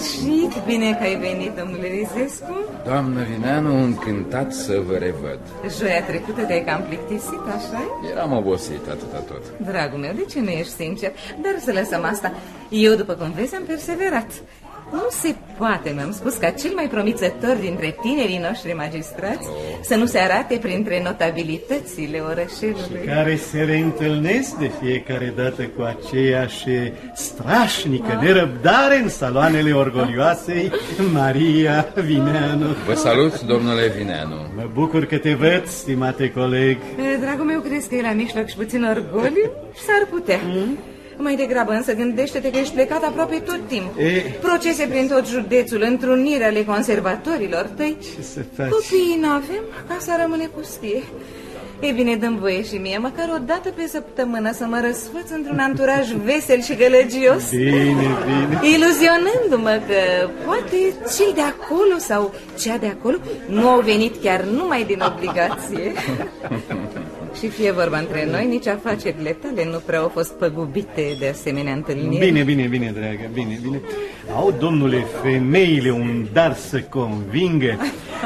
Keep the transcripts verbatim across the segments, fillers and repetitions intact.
sfârșit! Bine că ai venit, domnule Rizescu. Doamnă Vineanu, încântat să vă revăd. Joia trecută te-ai cam plictisit, așa-i? Eram obosit atâta tot. Dragul meu, de ce nu ești sincer? Dar să lăsăm asta. Eu, după cum vezi, am perseverat. Nu se poate, mi-am spus, ca cel mai promițător dintre tinerii noștri magistrați oh. să nu se arate printre notabilitățile orășelului. Și care se reîntâlnesc de fiecare dată cu aceeași strașnică ah. nerăbdare în saloanele orgolioasei Maria Vineanu. Vă salut, domnule Vineanu. Mă bucur că te văd, stimate coleg. Dragul meu, crezi că e la mijloc și puțin orgoliu? S-ar putea. Mm? Mai degrabă însă gândește-te că ești plecat aproape tot timpul. E... Procese prin tot județul, întruniri ale conservatorilor tăi. Ce să faci? Copiii n-avem, casa rămâne pustie. E bine, dăm voie și mie, măcar o dată pe săptămână, să mă răsfăț într-un anturaj vesel și gălăgios. Bine, bine. Iluzionându-mă că poate cei de acolo sau cea de acolo nu au venit chiar numai din obligație. Și fie vorba între noi, nici afacerile tale nu prea au fost păgubite de asemenea întâlniri. Bine, bine, bine, dragă, bine, bine. Au, domnule, femeile un dar să convingă.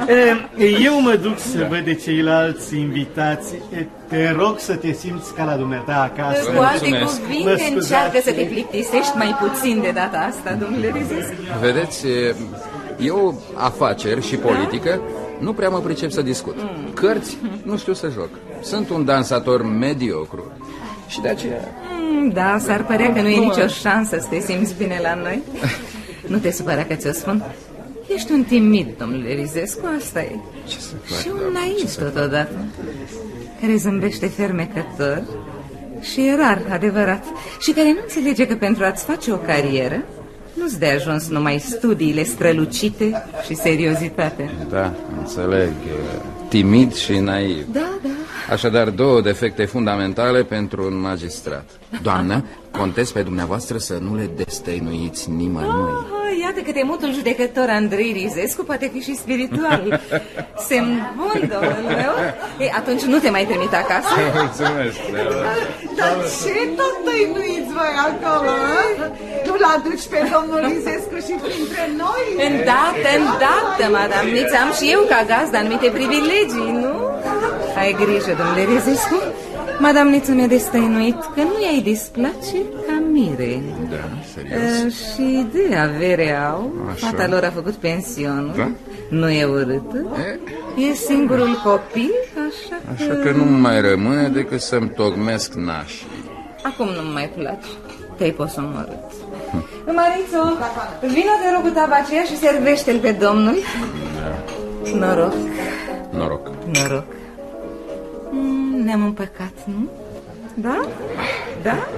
Eu mă duc să văd de ceilalți invitați. Te rog să te simți ca la dumneata acasă. Cu alte cuvinte, încearcă să te plictisești mai puțin de data asta, domnule Rizescu. Vedeți, eu afaceri și politică nu prea mă pricep să discut. Mm. Cărți nu știu să joc. Sunt un dansator mediocru. Și de aceea... Mm, da, s-ar părea că nu e nicio șansă să te simți bine la noi. Nu te supăra că ți-o spun. Ești un timid, domnule Rizescu, asta e. Ce să fac, și un naiv totodată, care zâmbește fermecător și e rar, adevărat, și care nu înțelege că pentru a-ți face o carieră nu-ți de ajuns numai studiile strălucite și seriozitate. Da, înțeleg. Timid și naiv. Da, da. Așadar, două defecte fundamentale pentru un magistrat. Doamnă, contez pe dumneavoastră să nu le destăinuiți nimănui. Oh, iată că temutul judecător Andrei Rizescu poate fi și spiritual. Semn bun, domnul meu. Ei, atunci nu te mai trimit acasă. Mulțumesc. Dar ce tot tăinuiți voi acolo? Nu-l aduci pe domnul Rizescu și printre noi? Îndată, îndată, madamniță. Am și eu ca gazdă anumite privilegii, nu? Ai grijă, domnule Rizescu. Madamniță mi-a destăinuit că nu i-ai displace ca mire. Da, serios. uh, Și de avere au. Așa. Fata lor a făcut pensionul. Da? Nu e urâtă. E? E singurul copil, așa că... Așa că nu mai rămâne decât să-mi tocmesc nașii. Acum nu-mi mai place. Te-ai posomorât. hm. Marițo, vină te rog cu taba aceea și servește-l pe domnul. Da. Noroc. Noroc. Noroc. Ne-am împăcat, nu? Da? Da?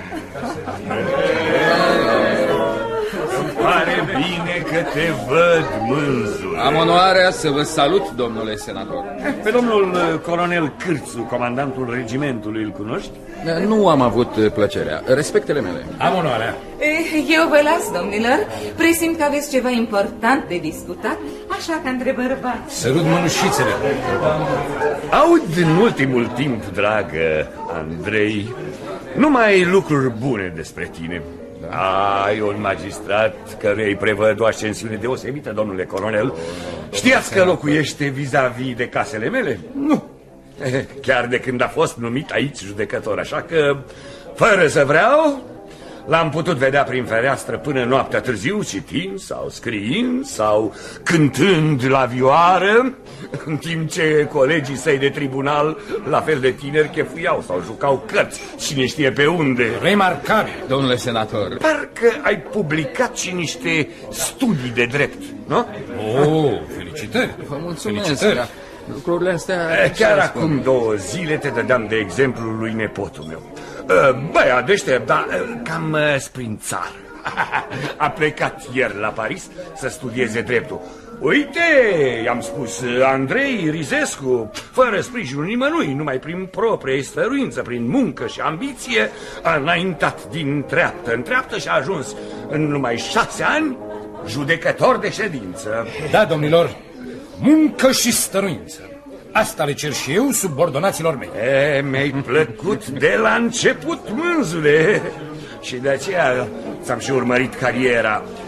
Îmi pare bine că te văd, mânzul. Am onoarea să vă salut, domnule senator. Pe domnul colonel Cârțu, comandantul regimentului, îl cunoști? Nu am avut plăcerea. Respectele mele. Am onoarea. Eu vă las, domnilor. Presimt că aveți ceva important de discutat, așa că între bărbați. Sărut mânușițele. Aud în ultimul timp, dragă Andrei, numai lucruri bune despre tine. Ai un magistrat căruia îi prevăd o ascensiune deosebită, domnule colonel. Știați că locuiește vis-a-vis de casele mele? Nu. Chiar de când a fost numit aici judecător, așa că, fără să vreau, l-am putut vedea prin fereastră până noaptea târziu, citind sau scriind sau cântând la vioară, în timp ce colegii săi de tribunal, la fel de tineri, chefuiau sau jucau cărți, cine știe pe unde. Remarcabil, domnule senator. Parcă ai publicat și niște studii de drept, nu? Oh, felicitări. Vă mulțumesc. Felicitări. Lucrurile astea... Chiar acum două zile te dădeam de exemplu lui nepotul meu. Băia deștept, dar cam sprințar. A plecat ieri la Paris să studieze dreptul. Uite, i-am spus, Andrei Rizescu, fără sprijinul nimănui, numai prin proprie stăruință, prin muncă și ambiție, a înaintat din treaptă în treaptă și a ajuns în numai șase ani judecător de ședință. Da, domnilor, muncă și stăruință. Asta le cer și eu subordonaților mei. E, mi-ai plăcut de la început, mânzule. Și de aceea ți-am și urmărit cariera.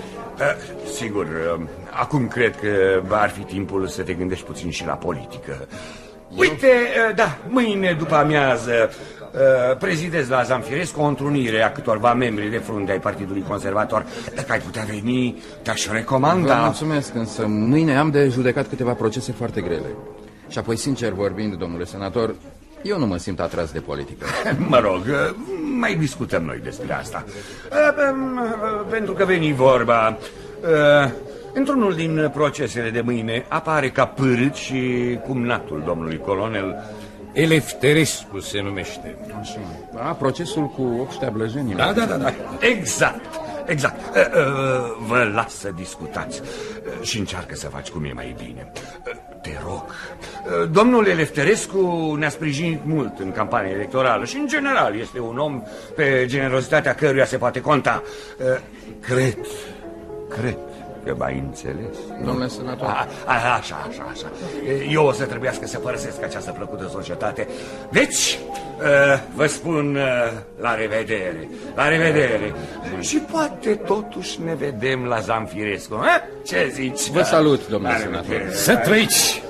Sigur, acum cred că ar fi timpul să te gândești puțin și la politică. Uite, da, mâine după amiază prezidez la Zamfirescu o întrunire a câtorva membri de frunte ai Partidului Conservator. Dacă ai putea veni, te-aș recomanda. Vă mulțumesc, însă mâine am de judecat câteva procese foarte grele. Și apoi, sincer vorbind, domnule senator, eu nu mă simt atras de politică. Mă rog, mai discutăm noi despre asta. Pentru că veni vorba, într-unul din procesele de mâine apare ca pârât și cumnatul domnului colonel Elefterescu se numește. Așa. A, procesul cu Obștea Blăjenilor. Da, da, da, da. Exact, exact. Vă las să discutați și încearcă să faci cum e mai bine. Te rog, domnul Elefterescu ne-a sprijinit mult în campania electorală și, în general, este un om pe generozitatea căruia se poate conta. Cred, cred că m-ai înțeles. Domnule senator. A, a, așa, așa, așa. Eu o să trebuiască să părăsesc această plăcută societate. Deci, vă spun la revedere, la revedere. Și poate totuși ne vedem la Zamfirescu. A? Ce zici? Vă salut, domnule senator. Să trăiți!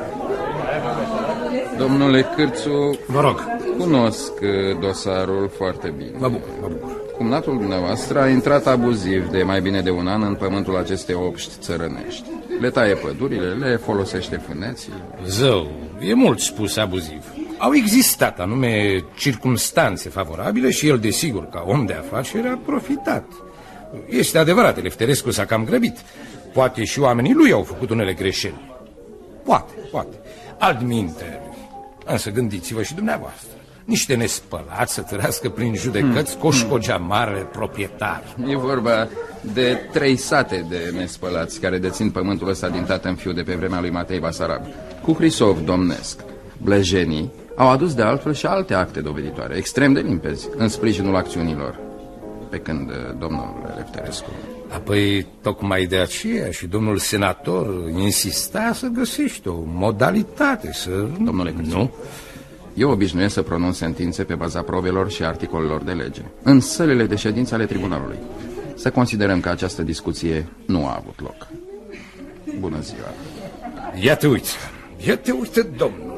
Domnule Cârțu, vă rog, cunosc dosarul foarte bine. Mă bucur, mă bucur. Cumnatul dumneavoastră a intrat abuziv de mai bine de un an în pământul acestei obști țărănești. Le taie pădurile, le folosește fâneții. Zău, e mult spus abuziv. Au existat anume circumstanțe favorabile și el, desigur, ca om de afaceri, a profitat. Este adevărat, Elefterescu s-a cam grăbit. Poate și oamenii lui au făcut unele greșeli. Poate, poate. Altminte, însă gândiți-vă și dumneavoastră. Niște nespălați să târască prin judecăți hmm. coșcogea marele proprietar. E vorba de trei sate de nespălați care dețin pământul ăsta din tată în fiu de pe vremea lui Matei Basarab. Cu Hrisov domnesc, blăjenii au adus de altfel și alte acte doveditoare, extrem de limpezi, în sprijinul acțiunilor. Pe când domnul Elefterescu... Apoi, tocmai de aceea și domnul senator insista să găsești o modalitate să... Domnule Cârțu, nu? Eu obișnuiesc să pronunț sentințe pe baza provelor și articolelor de lege, în sălile de ședință ale tribunalului. Să considerăm că această discuție nu a avut loc. Bună ziua! Ia te uite, ia te uite, domnule!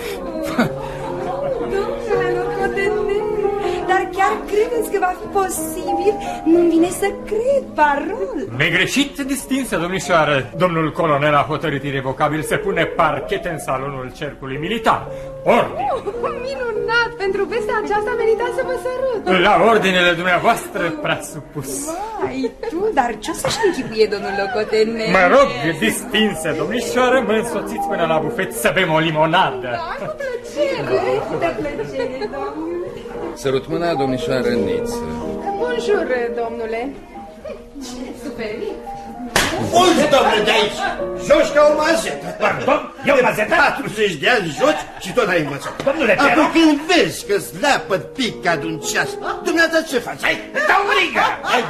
Dar chiar credeți că va fi posibil? Nu-mi vine să cred, parol. Negreșit, distinsă domnișoară. Domnul colonel a hotărât irevocabil să pune parchete în salonul cercului militar. Ordine! Oh, minunat! Pentru vestea aceasta merita să vă sărut. La ordinele dumneavoastră, prea supus. Vai, tu, dar ce-o să-și închipuie, domnul locotenent? Mă rog, distinsă domnișoară, mă însoțiți până la bufet să bem o limonadă. Da, cu plăcere, cu plăcere, domnule. Sărut mâna, domnișoară Niță. Bonjour, domnule. Superit. Fugi, domnule, de aici! Joci ca o mazetă. Pardon? Eu mazetă? patruzeci de ani joci și tot n-ai învățat. Domnule, te Apoi rog. când vezi că-ți leapă pic ca de-un ceas, dumneata ce faci? Hai, dau rigă!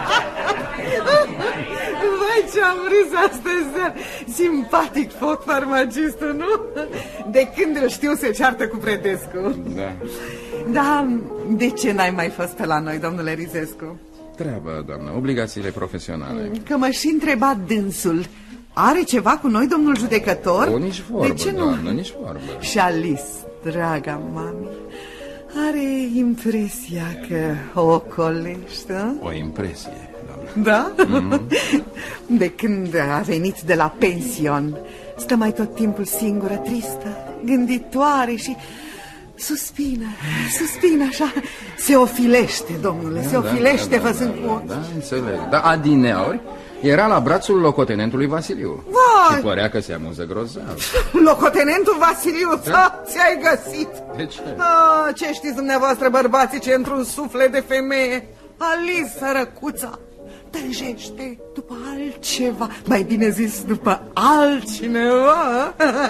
Vai, ce-am râs astăzi, simpatic foc farmacistul, nu? De când îl știu se ceartă cu Predescu. Da. Da, de ce n-ai mai fost pe la noi, domnule Rizescu? Treaba, doamnă, obligațiile profesionale. Că m-a și întrebat dânsul. Are ceva cu noi, domnul judecător? O, nici vorbă, de ce nu? doamnă, nici vorbă. Și Alice, draga mami, are impresia că o ocolești, a? O impresie, doamnă. Da? Mm-hmm. De când a venit de la pension, stă mai tot timpul singură, tristă, gânditoare și... Suspină, suspină așa, se ofilește, domnule, da, se ofilește, da, da, văzând da, cu ochi. Da, înțeleg, dar adineauri era la brațul locotenentului Vasiliu. Vai! Și părea că se amuză grozav. Locotenentul Vasiliu, da, ți-ai găsit. De ce? Ah, ce știți dumneavoastră, bărbații, ce într-un suflet de femeie? Alice, sărăcuța, tânjește după altceva, mai bine zis, după altcineva.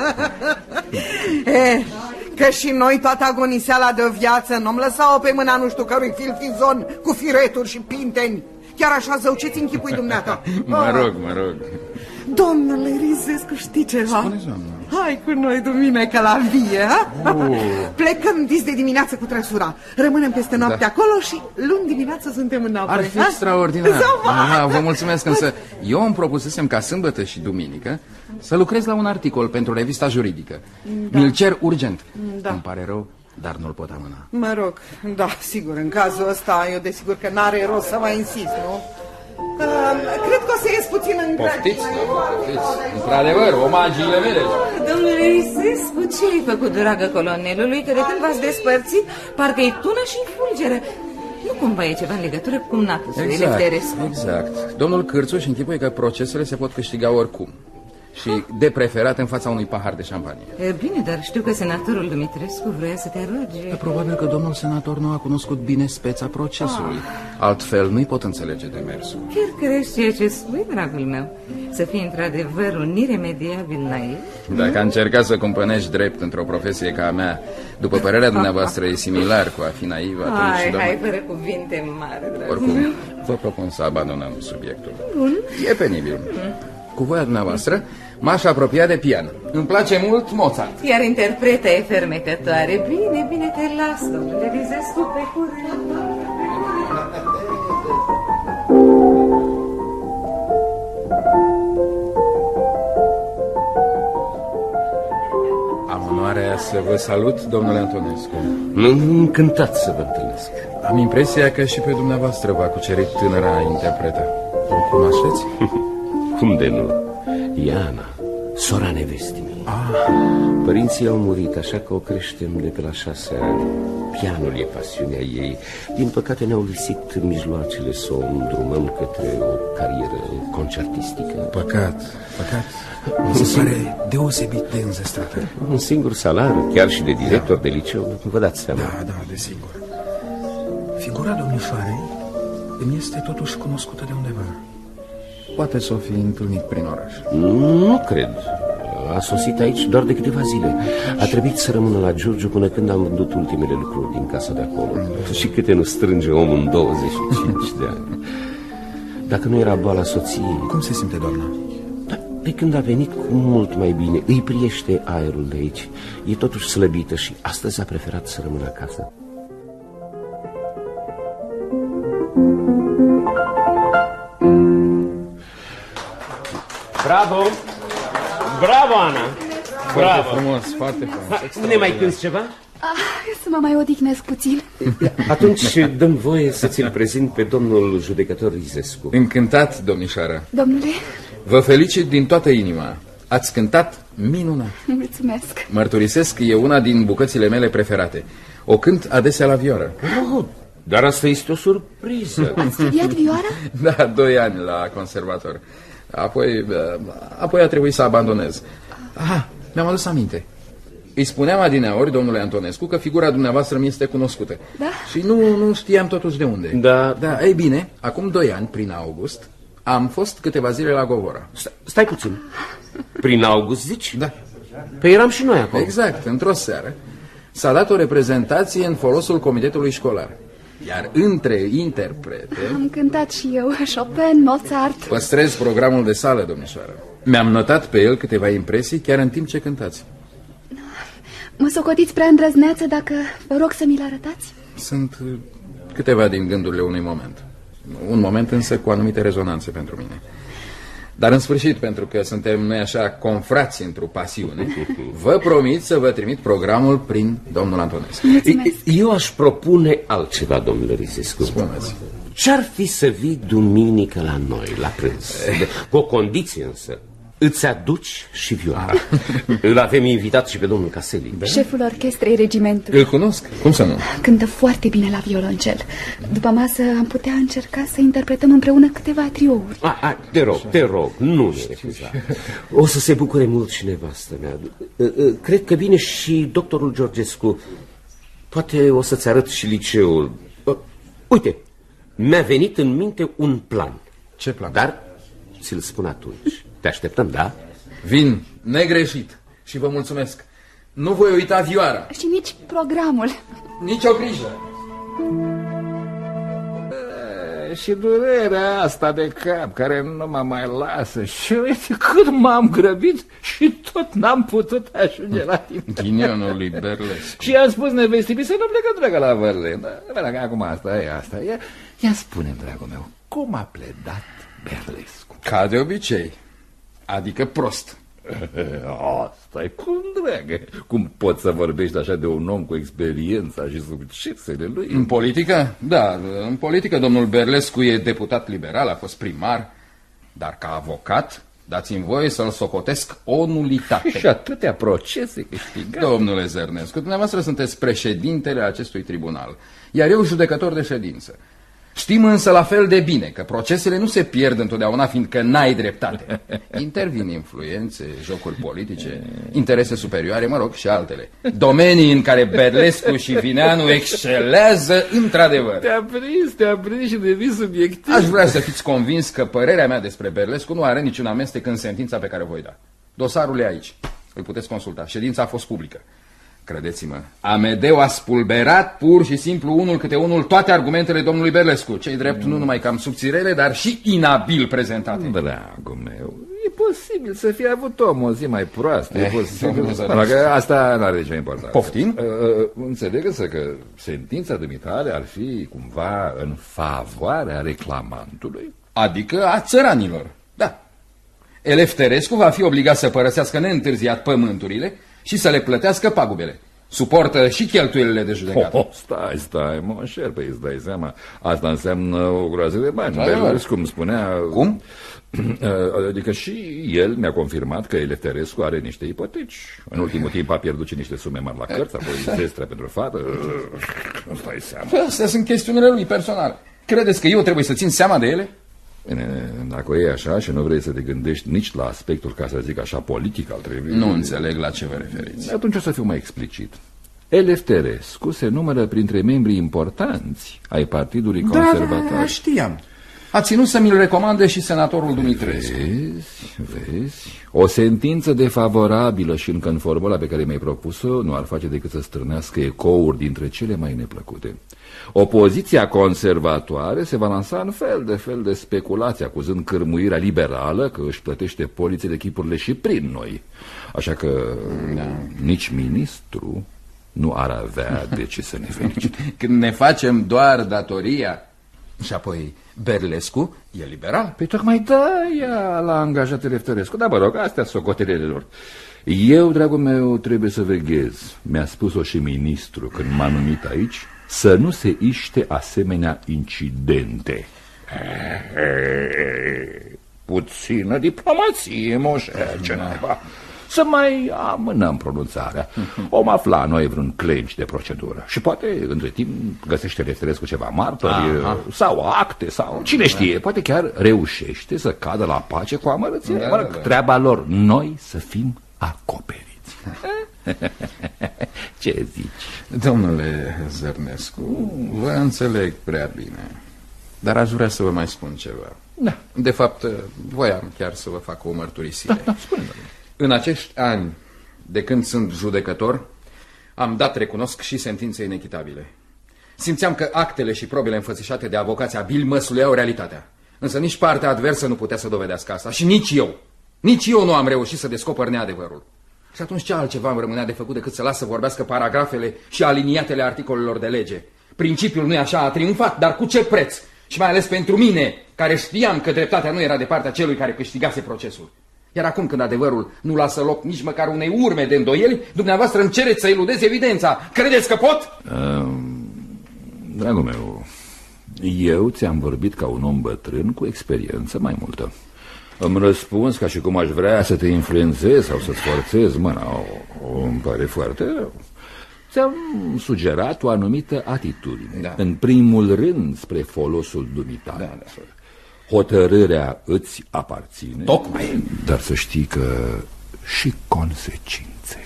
Eh, că și noi toată agoniseala de o viață n-om lăsa-o pe mâna nu știu cărui filfizon cu fireturi și pinteni. Chiar așa, zău, ce-ți închipui dumneata? Mă rog, mă rog. Domnule Rizescu, știi ceva? Spune, doamnă. Hai cu noi duminică la vie, ha? Uh. Plecăm dis de dimineață cu trăsura. Rămânem peste noapte da. acolo și luni dimineață suntem înapoi. Ar fi ha? extraordinar. Da, vă mulțumesc, însă eu îmi propusesem ca sâmbătă și duminică să lucrez la un articol pentru revista juridică. Da. Mi-l cer urgent. Da. Îmi pare rău, dar nu-l pot amâna. Mă rog, da, sigur, în cazul ăsta eu desigur că n-are rost să mai insist, nu? Uh, cred că o să ies puțin în Poftiți, poftiți. Într-adevăr, omagiile mele. Domnule Rizescu, ce ai făcut, dragă colonelului, că de când v-ați despărțit, parcă-i tună și fulgere. Nu cumva e ceva în legătură cu cumnatul său, exact, Elefterescu? Exact. Domnul Cârțuș închipuie că procesele se pot câștiga oricum. Și de preferat în fața unui pahar de șampanie. E bine, dar știu că senatorul Dumitrescu vrea să te roage. Probabil că domnul senator nu a cunoscut bine speța procesului. Ah. Altfel nu-i pot înțelege demersul. Chiar crezi ceea ce spui, dragul meu? Să fii într-adevăr un iremediabil naiv? Dacă a încercat să cumpănești drept într-o profesie ca a mea, după părerea dumneavoastră e similar cu a fi naiv, atunci... Hai, doamna... hai, fără cuvinte mari, dragul Oricum, meu. vă propun să abandonăm subiectul. Bun. E penibil. Mm. Cu voia dumneavoastră, m-aș apropia de pian. Îmi place mult Mozart. Iar interpreta e fermecătoare. Bine, bine, te las, domnule Rizescu, pe curând. Am onoarea să vă salut, domnule Antonescu. Încântat să vă întâlnesc. Am impresia că și pe dumneavoastră v-a cucerit tânăra interpretă. O cunoașteți? Cum de nu? Iana, sora nevestii mei. Ah. Părinții au murit, așa că o creștem de pe la șase ani. Pianul e pasiunea ei. Din păcate ne-au lipsit mijloacele să o îndrumăm către o carieră concertistică. Păcat, păcat. Mi se pare deosebit de înzestrată. Un singur salariu, chiar și de director da. de liceu, vă dați seama. Da, da, desigur. Figura domnișoarei îmi este totuși cunoscută de undeva. Poate să o fi întâlnit prin oraș. Nu cred. A sosit aici doar de câteva zile. A trebuit să rămână la Giurgiu până când am vândut ultimele lucruri din casa de acolo. Și câte nu strânge omul în douăzeci și cinci de ani. Dacă nu era boala soției... Cum se simte, doamna? Da, de când a venit cu mult mai bine. Îi priește aerul de aici. E totuși slăbită și astăzi a preferat să rămână acasă. Bravo! Bravo, Ana! Foarte Bravo. frumos, foarte frumos. Ne mai cânti ceva? Ah, să mă mai odihnesc puțin. Atunci dăm voie să ți-l prezint pe domnul judecător Rizescu. Încântat, domnișoară. Domnule? Vă felicit din toată inima. Ați cântat minunat. Mulțumesc. Mărturisesc, e una din bucățile mele preferate. O cânt adesea la vioară. Oh, dar asta este o surpriză. Ați studiat vioara? Da, doi ani la conservator. Apoi, apoi a trebuit să abandonez. Aha, mi-am adus aminte. Îi spuneam adineaori, domnule Antonescu, că figura dumneavoastră mi este cunoscută. Da? Și nu, nu știam totuși de unde. Da. Da, ei bine, acum doi ani, prin august, am fost câteva zile la Govora. Stai, stai puțin. Prin august zici? Da. Păi eram și noi acolo. Exact, într-o seară s-a dat o reprezentație în folosul comitetului școlar. Iar între interprete... Am cântat și eu Chopin, Mozart. Păstrez programul de sală, domnișoară. Mi-am notat pe el câteva impresii chiar în timp ce cântați. Mă socotiți prea îndrăzneață dacă vă rog să mi-l arătați? Sunt câteva din gândurile unui moment. Un moment însă cu anumite rezonanțe pentru mine. Dar în sfârșit, pentru că suntem noi așa confrați într-o pasiune, vă promit să vă trimit programul prin domnul Antonescu. Mulțumesc. Eu aș propune altceva, domnule Rizescu. Spuneți. Ce-ar fi să vii duminică la noi, la prânz? Cu o condiție însă. Îți aduci și vioara. Îl avem invitat și pe domnul Caseli. Da? Șeful orchestrei regimentului. Îl cunosc, cum să nu? Cântă foarte bine la violoncel. După masă am putea încerca să interpretăm împreună câteva triouri. a, a, Te rog, te rog, nu ne refuza. O să se bucure mult și nevastă mea. Cred că vine și doctorul Georgescu. Poate o să-ți arăt și liceul. Uite, mi-a venit în minte un plan. Ce plan? Dar ți-l spun atunci. Te așteptăm, da? Vin, negreșit. Și vă mulțumesc. Nu voi uita vioara. Și nici programul. Nici o grijă. și durerea asta de cap care nu mă mai lasă. Și uite cât m-am grăbit și tot n-am putut ajunge la timp. Ghinionul lui Berlescu. Și am spus nevestii să nu plecă dragă la Vărle. Dar acum asta e asta. Ia, ia spune-mi, dragul meu, cum a pledat Berlescu? Ca de obicei, adică prost. Asta e cum, dragă? Cum poți să vorbești așa de un om cu experiența și succesele lui? În politică? Da, în politică domnul Berlescu e deputat liberal, a fost primar, dar ca avocat dați-mi voie să-l socotesc o nulitate. Și atâtea procese câștigate. Domnule Zărnescu, dumneavoastră sunteți președintele acestui tribunal, iar eu judecător de ședință. Știm însă la fel de bine că procesele nu se pierd întotdeauna fiindcă n-ai dreptate. Intervin influențe, jocuri politice, interese superioare, mă rog, și altele. Domenii în care Berlescu și Vineanu excelează într-adevăr. Te-a prins, te-a prins și devii subiectiv. Aș vrea să fiți convins că părerea mea despre Berlescu nu are niciun amestec în sentința pe care o voi da. Dosarul e aici, îl puteți consulta. Ședința a fost publică. Credeți-mă, Amedeu a spulberat pur și simplu unul câte unul toate argumentele domnului Berlescu. Ce-i drept, nu numai cam subțirele, dar și inabil prezentate. Dragul meu, e posibil să fie avut om o zi mai proastă. E posibil. Că asta n-are nicio importanță. Poftim? Uh, uh, înțeleg însă că sentința dumitale ar fi cumva în favoarea reclamantului? Adică a țăranilor, da. Elefterescu va fi obligat să părăsească neîntârziat pământurile și să le plătească pagubele. Suportă și cheltuielile de judecată. Oh, stai, stai, mă șer, păi îți dai seama. Asta înseamnă o groază de bani. Da, Berlescu, cum spunea... Cum? Adică și el mi-a confirmat că Elefterescu are niște ipoteci. În ultimul timp a pierdut și niște sume mari la cărți, apoi zestrea pentru fată. Îți dai seama. Astea sunt chestiunile lui personale. Credeți că eu trebuie să țin seama de ele? Bine, dacă e așa și nu vrei să te gândești nici la aspectul, ca să zic așa, politic al trebui... Nu înțeleg la ce vă referiți. Atunci o să fiu mai explicit. Elefterescu se numără printre membrii importanți ai Partidului da, Conservator. Da, da, știam. A ținut să mi-l recomande și senatorul Dumitrescu. Vezi, vezi. O sentință defavorabilă și în conformul pe care mi-ai propus-o nu ar face decât să strânească ecouri dintre cele mai neplăcute. Opoziția conservatoare se va lansa în fel de fel de speculații, acuzând cârmuirea liberală că își plătește polițele, chipurile și prin noi. Așa că da. Nici ministru nu ar avea de ce să ne felicite. Când ne facem doar datoria. Și apoi Berlescu e liberal. Păi tocmai da, ea l-a angajat Elefterescu. Dar mă rog, astea sunt socotelele lor. Eu, dragul meu, trebuie să veghez. Mi-a spus-o și ministru când m-a numit aici, să nu se iște asemenea incidente. Puțină diplomație, moșe, ce naiba. Să mai amânăm pronunțarea. Om afla noi vreun clench de procedură. Și poate, între timp, găsește Elefterescu ceva martori sau acte, sau cine știe, poate chiar reușește să cadă la pace cu amărăție. Da, mă rog, da, da. Treaba lor, noi să fim acoperiți. Ce zici? Domnule Zărnescu, vă înțeleg prea bine, dar aș vrea să vă mai spun ceva. Da. De fapt, voiam chiar să vă fac o mărturisire. Da, da, spune-mi. În acești ani, de când sunt judecător, am dat, recunosc, și sentințe inechitabile. Simțeam că actele și probele înfățișate de avocații abili măsluiau realitatea. Însă nici partea adversă nu putea să dovedească asta. Și nici eu. Nici eu nu am reușit să descoper neadevărul. Și atunci ce altceva îmi rămânea de făcut decât să las să vorbească paragrafele și aliniatele articolelor de lege? Principiul, nu-i așa, a triumfat, dar cu ce preț? Și mai ales pentru mine, care știam că dreptatea nu era de partea celui care câștigase procesul. Iar acum, când adevărul nu lasă loc nici măcar unei urme de îndoieli, dumneavoastră îmi cereți să eludez evidența. Credeți că pot? Uh, dragul meu, eu ți-am vorbit ca un om bătrân cu experiență mai multă. Îmi răspuns ca și cum aș vrea să te influențez sau să-ți forțez mâna. O, îmi pare foarte rău. Ți-am sugerat o anumită atitudine. Da. În primul rând spre folosul dumitale. Da, da. Hotărârea îți aparține. Tocmai. Dar să știi că și consecințele.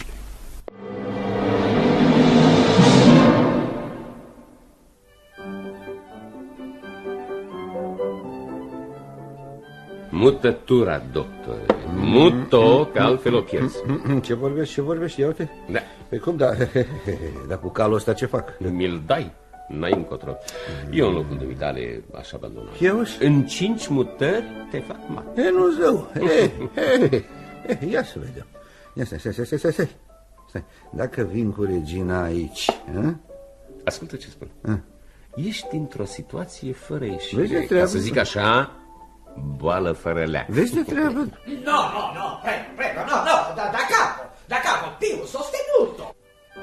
Mutătura, doctore. Mut-o, că altfel o pierzi. Ce vorbești, ce vorbești, ia uite. Da. Păi cum, da, dar cu calul ăsta ce fac? Mi-l dai. N-ai încotro. Eu în locul dumitale aș abandona. Eu? În cinci mutări te fac mare. E, nu zău. E, e, e, ia să vedem. Ia stai, stai, stai, stai, stai. Stai. Dacă vin cu regina aici, a? Ascultă ce spun. A? Ești într-o situație fără ieșire. Vezi de treabă? Ca să zic așa, boală fără leac. Vezi de treabă? No, no, no, prego, prego, no, no, da, da capo, da capo, più sostenuto.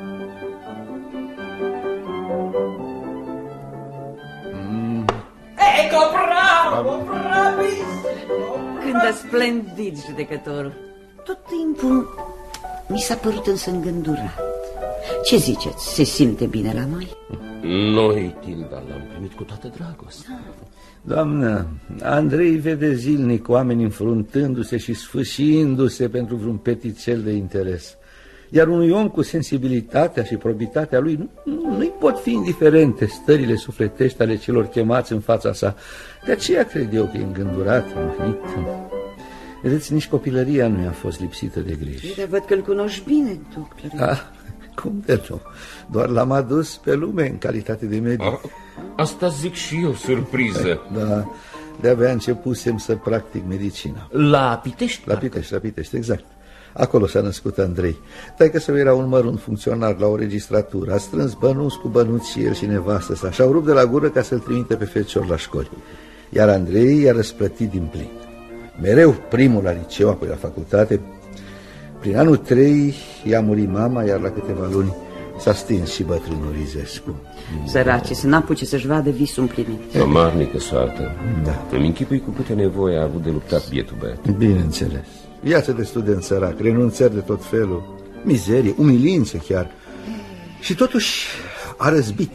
Mm. Ecco, bravo, bravissimo. Cântă splendid, judecătorul. Tot timpul mi s-a părut însă îngândurat. Ce ziceți? Se simte bine la noi? Noi, Tilda, l-am primit cu toată dragostea. Doamnă, Andrei vede zilnic oameni înfruntându-se și sfâșindu-se pentru vreun peticel de interes. Iar unui om cu sensibilitatea și probitatea lui nu, nu-i pot fi indiferente stările sufletești ale celor chemați în fața sa. De aceea cred eu că e îngândurat, mâhnit. Vedeți, nici copilăria nu i-a fost lipsită de griji. Dar văd că-l cunoști bine, tu, Clărin. Ah, cum de nu? Doar l-am adus pe lume în calitate de medic. Asta zic și eu, surpriză. Da, de-abia începusem să practic medicina. La Pitești? La Pitești, la Pitești, exact. Acolo s-a născut Andrei. Taică-său era un mărunt funcționar la o registratură. A strâns bănuți cu bănuți și el și nevastă sa. Și-au rupt de la gură ca să-l trimite pe fecior la școli. Iar Andrei i-a răsplătit din plin. Mereu primul la liceu, apoi la facultate. Prin anul trei i-a murit mama, iar la câteva luni s-a stins și bătrânul Rizescu. Sărace, să n-apuce să-și vadă visul împlinit. O marnică soartă. Da. Îmi închipui cu câte nevoie a avut de luptat bietul băiat. Bineînțeles. Viață de student sărac, renunțări de tot felul, mizerie, umilințe chiar. Și totuși a răzbit,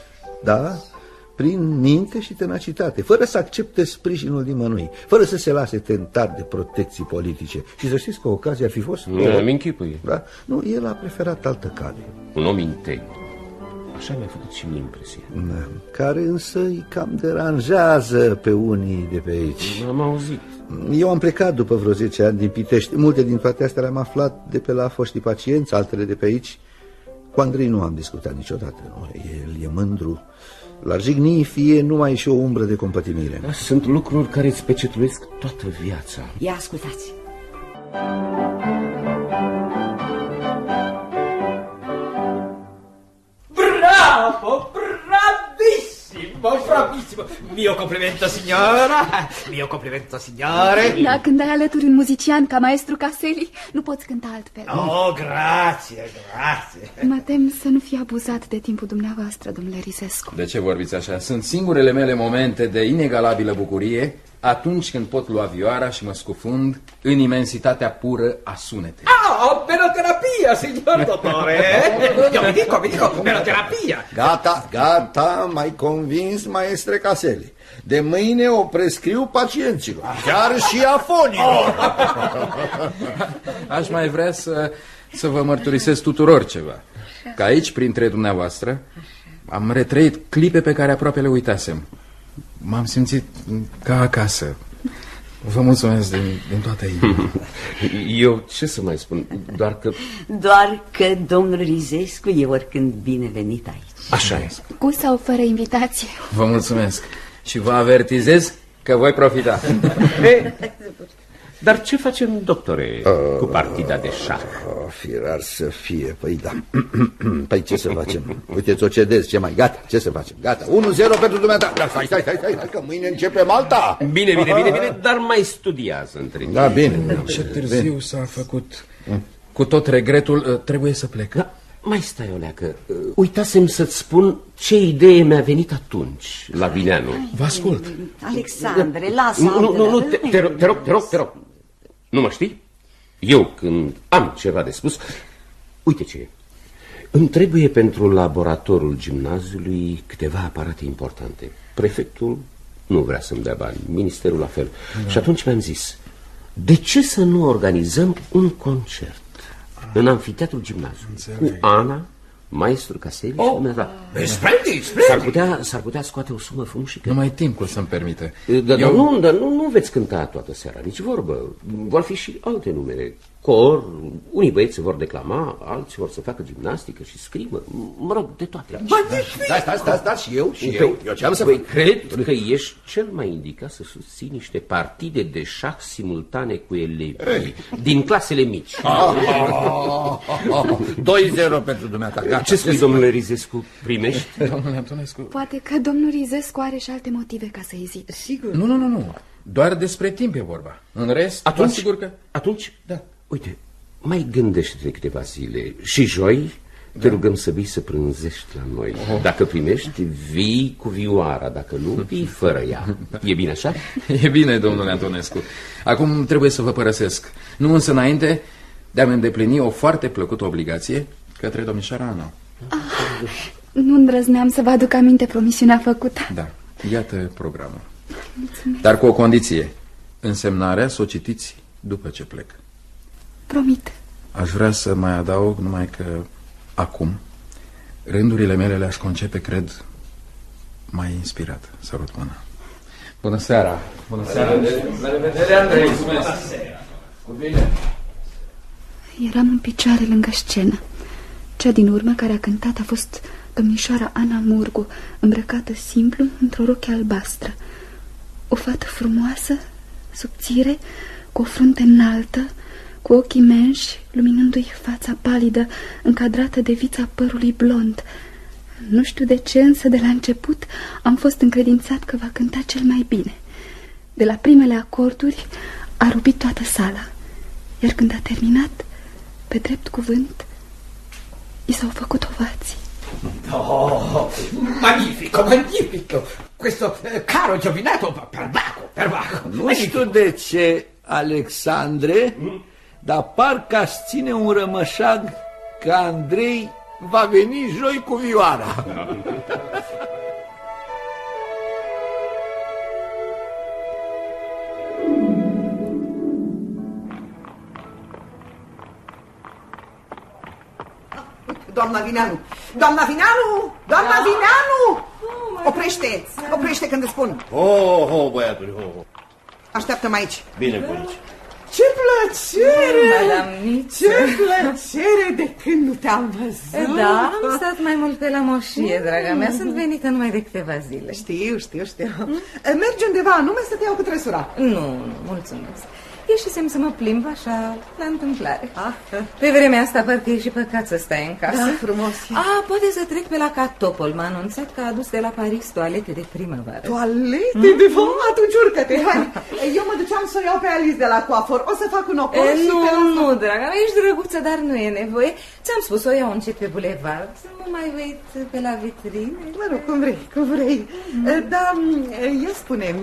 da, prin minte și tenacitate, fără să accepte sprijinul nimănui, fără să se lase tentat de protecții politice. Și să știți că ocazia ar fi fost... Îmi închipui. Da? Nu, el a preferat altă cale. Un om integru. Așa mi-a făcut și mie impresia. Da. Care însă îi cam deranjează pe unii de pe aici. Am auzit. Eu am plecat după vreo zece ani din Pitești. Multe din toate astea le-am aflat de pe la foștii pacienți, altele de pe aici. Cu Andrei nu am discutat niciodată. Nu? El e mândru. L-ar jigni fie numai și o umbră de compătimire. Da, sunt lucruri care îți pecetuiesc toată viața. Ia ascultați. Bravo, bravissimo, bravissimo. Mio complimento, signora. Mio complimento, signore. Da, când ai alături un muzician ca maestru Caseli, nu poți cânta altfel. Oh, grazie, grazie. Mă tem să nu fie abuzat de timpul dumneavoastră, domnule Rizescu. De ce vorbiți așa? Sunt singurele mele momente de inegalabilă bucurie atunci când pot lua vioara și mă scufund în imensitatea pură a sunetei. Ah, menoterapia, signor dottore. Io mi dico, mi dico, menoterapia. Gata, gata, m-ai convins, maestre Caseli. De mâine o prescriu pacienților, chiar și afonilor. Aș mai vrea să, să vă mărturisesc tuturor ceva. Că aici, printre dumneavoastră, am retrăit clipe pe care aproape le uitasem. M-am simțit ca acasă. Vă mulțumesc din, din toată inima. Eu ce să mai spun? Doar că... Doar că domnul Rizescu e oricând binevenit aici. Așa e. Cu sau fără invitație. Vă mulțumesc. Și vă avertizez că voi profita. E, dar ce facem, doctore, uh, cu partida de șah? Oh, firar să fie, păi da. Păi ce să facem? Uite, ți-o cedez, ce mai? Gata, ce să facem? Gata, unu zero pentru dumneata. Da, stai, stai, stai, stai, stai, că mâine începem alta. Bine, bine, bine, bine, dar mai studiază între timp. Da, bine. Ce târziu s-a făcut. Cu tot regretul, trebuie să plec. Da, mai stai o leacă. Uitasem să-ți spun ce idee mi-a venit atunci la Vineanu. Vă ascult. Alexandre, lasă. Nu, nu, nu, nu te, te, rog, te rog, te rog, te rog. Nu mă știi? Eu, când am ceva de spus... Uite ce e. Îmi trebuie pentru laboratorul gimnaziului câteva aparate importante. Prefectul nu vrea să-mi dea bani, ministerul la fel. Da. Și atunci mi-am zis, de ce să nu organizăm un concert în amfiteatrul gimnaziului cu Ana, maestru Caseli oh. și dumneata. Splendid, splendid. S-ar putea, s-ar putea scoate o sumă frumușică. Nu mai timpul să-mi permite. Dar Eu... nu, dar nu, nu veți cânta toată seara, nici vorbă. Vor fi și alte numere. cor, unii băieți se vor declama, alții vor să facă gimnastică și scrimă, mă rog, de toate. Stai, stai, stai, stai, și eu, și Păi, eu. Eu ce am să păi, fac? cred că ești cel mai indicat să susții niște partide de șah simultane cu elevii din clasele mici. doi zero pentru dumneata. Gata. Ce spui, domnule Rizescu, primești? Domnule Antonescu... Poate că domnul Rizescu are și alte motive ca să ezite. Sigur. Nu, nu, nu, nu. Doar despre timp e vorba. În rest, Atunci, sigur că... atunci, da. Uite, mai gândește-te câteva zile și joi te rugăm să vii să prânzești la noi. Oh. Dacă primești, vii cu vioara, dacă nu, vii fără ea. E bine așa? E bine, domnule Antonescu. Acum trebuie să vă părăsesc. Nu însă înainte de a-mi îndeplini o foarte plăcută obligație către domnișoara Ana. Ah, nu îndrăzneam să vă aduc aminte promisiunea făcută. Da, iată programul. Mulțumesc. Dar cu o condiție. Însemnarea să o citiți după ce plec. Promit. Aș vrea să mai adaug numai că acum rândurile mele le-aș concepe, cred, mai inspirat. Sărut mâna. Bună seara! Bună seara! La revedere, Andrei! Cu bine! Eram în picioare lângă scenă. Cea din urmă care a cântat a fost domnișoara Ana Murgu, îmbrăcată simplu într-o roche albastră. O fată frumoasă, subțire, cu o frunte înaltă, cu ochii menși, luminându-i fața palidă, încadrată de vița părului blond. Nu știu de ce, însă de la început am fost încredințat că va cânta cel mai bine. De la primele acorduri a rupit toată sala, iar când a terminat, pe drept cuvânt, i s-au făcut ovații. Oh, magnifico, magnifico! Questo eh, caro giovinato, perbacco, perbacco. Nu știu de ce, Alexandre, mm? dar parcă aș ține un rămășag că Andrei va veni joi cu vioara. Doamna Vineanu! Doamna Vineanu! Doamna da. Vineanu! Oprește! Oprește când îți spun! Oh, oh, băiatule, oh, oh. Așteaptă-mă aici! Bine, bunici! Ce plăcere! Madame, ce plăcere de când nu te-am văzut! Da, am stat mai mult pe la moșie, draga mea. Sunt venită numai de câteva zile. Știu, știu, știu. Mergi undeva anume să te iau cu trăsura? Nu, nu, mulțumesc. Ieșisem să mă plimb așa, la întâmplare. Ah. Pe vremea asta parcă e și păcat să stai în casă. Da, frumos. Ah, poate să trec pe la Catopol. M-a anunțat că a adus de la Paris toalete de primăvară. Toalete mm? de vom? Atunci urcă-te, hai. Eu mă duceam să o iau pe Alice de la coafor. O să fac un opor e, și Nu, pe la... nu, draga mea, ești drăguță, dar nu e nevoie. Ți-am spus, o iau încet pe bulevard. Să mă mai uit pe la vitrine. Mă rog, cum vrei, cum vrei. Mm. Dar, ia spune-mi,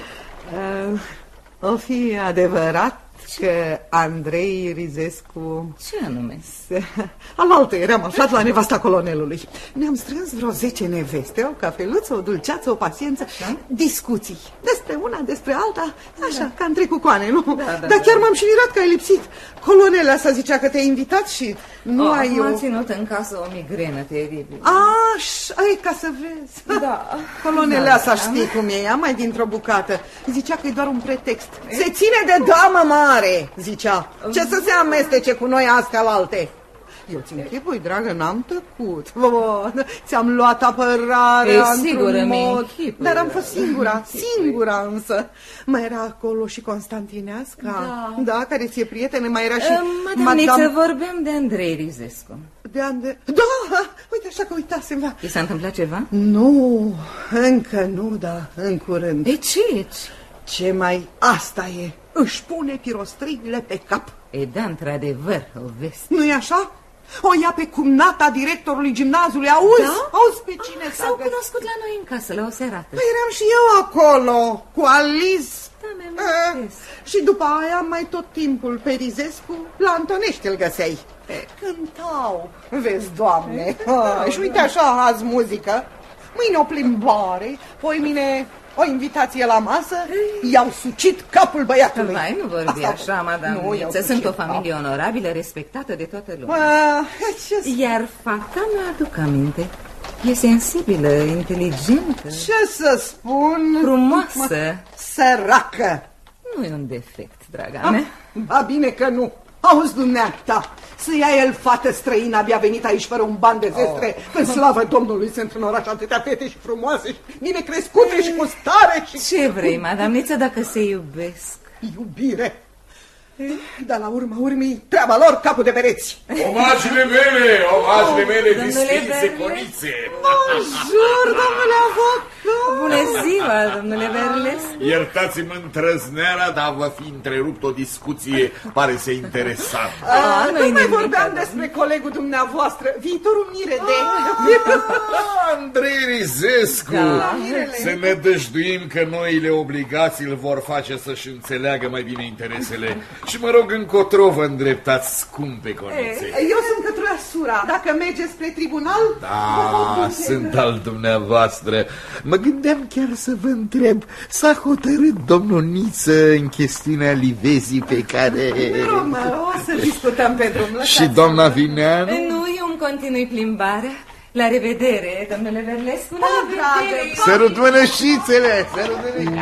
uh, o fi adevărat că Andrei Rizescu... Ce anume? Alaltă eram aflat la nevasta colonelului. Ne-am strâns vreo zece neveste, o cafeluță, o dulceață, o paciență, da? Discuții despre una, despre alta, așa, da. Ca în trecucoane, nu? Da, da, Dar chiar da. m-am și mirat că ai lipsit. Colonela asta zicea că te-ai invitat și nu oh, ai... M-a o... ținut în casă o migrenă teribilă. Aș, ai ca să vezi. Da. Colonela asta da, știi cum e, ea mai dintr-o bucată. Zicea că e doar un pretext. Se ține de damă mare, zicea. Ce să se amestece cu noi astea la alte? Eu țin chipui, dragă, n-am tăcut. Ți-am luat apărarea într-un mod. Dar am fost singura, singura însă. Mai era acolo și Constantineasca, da, da, care ți-e prietene, mai era și... Madamniță, madame... vorbeam de Andrei Rizescu. De Andrei... Da, uite așa că uitasem, da. I s-a întâmplat ceva? Nu, încă nu, dar în curând. De ce? Ce mai asta e? Își pune pirostrilele pe cap. E da, într-adevăr, o veste. Nu-i așa? O ia pe cumnata directorului gimnaziului, auzi? Da? Auzi pe cine s-a S-au cunoscut la noi în casă, la o serată. Păi eram și eu acolo, cu Alice. Da, mi-am Și după aia mai tot timpul pe Rizescu la Antonești îl găseai. Cântau, vezi, Doamne. Ah, și uite așa azi muzică, mâine o plimbare, poi mine... O invitație la masă, i-au sucit capul băiatului. Vai, nu vorbi Asta... așa, madame. Sunt o familie cap. onorabilă, respectată de toată lumea. Uh, Iar fata mi-aduc aminte. E sensibilă, inteligentă. Ce să spun? Frumoasă. Săracă. Nu e un defect, draga mea. Ba bine că nu. Auzi, dumneata, să ia el fată străină, abia venit aici fără un ban de zestre, oh. În slavă Domnului sunt în oraș atâtea fete și frumoase și bine crescute și cu stare și... Ce vrei, madamniță, dacă se iubesc? Iubire? Dar la urma urmei, treaba lor, capul de pereți. Omagile mele, omagile mele, distinse conițe. Bonjour, domnule avocat. Bună ziua, domnule Verles. Iertați-mă întrăzneala, dar va fi întrerupt o discuție, pare să interesantă. Ah, nu mai vorbeam despre colegul dumneavoastră, viitorul mire de... Andrei Rizescu, da. Să ne dăjduim că noile obligații îl vor face să-și înțeleagă mai bine interesele. Și mă rog, încotro vă îndreptați, scumpe conițe. Eu sunt Cătrăsura. Dacă mergeți spre tribunal... Da, sunt al dumneavoastră. Mă gândeam chiar să vă întreb, s-a hotărât domnul Niță în chestiunea livezii pe care... Romă, o să discutăm pe drum. Și doamna Vineanu? Nu, eu îmi continui plimbarea. La revedere, domnule Verlescu, la revedere. Sărut mănășițele, sărut mănășițele.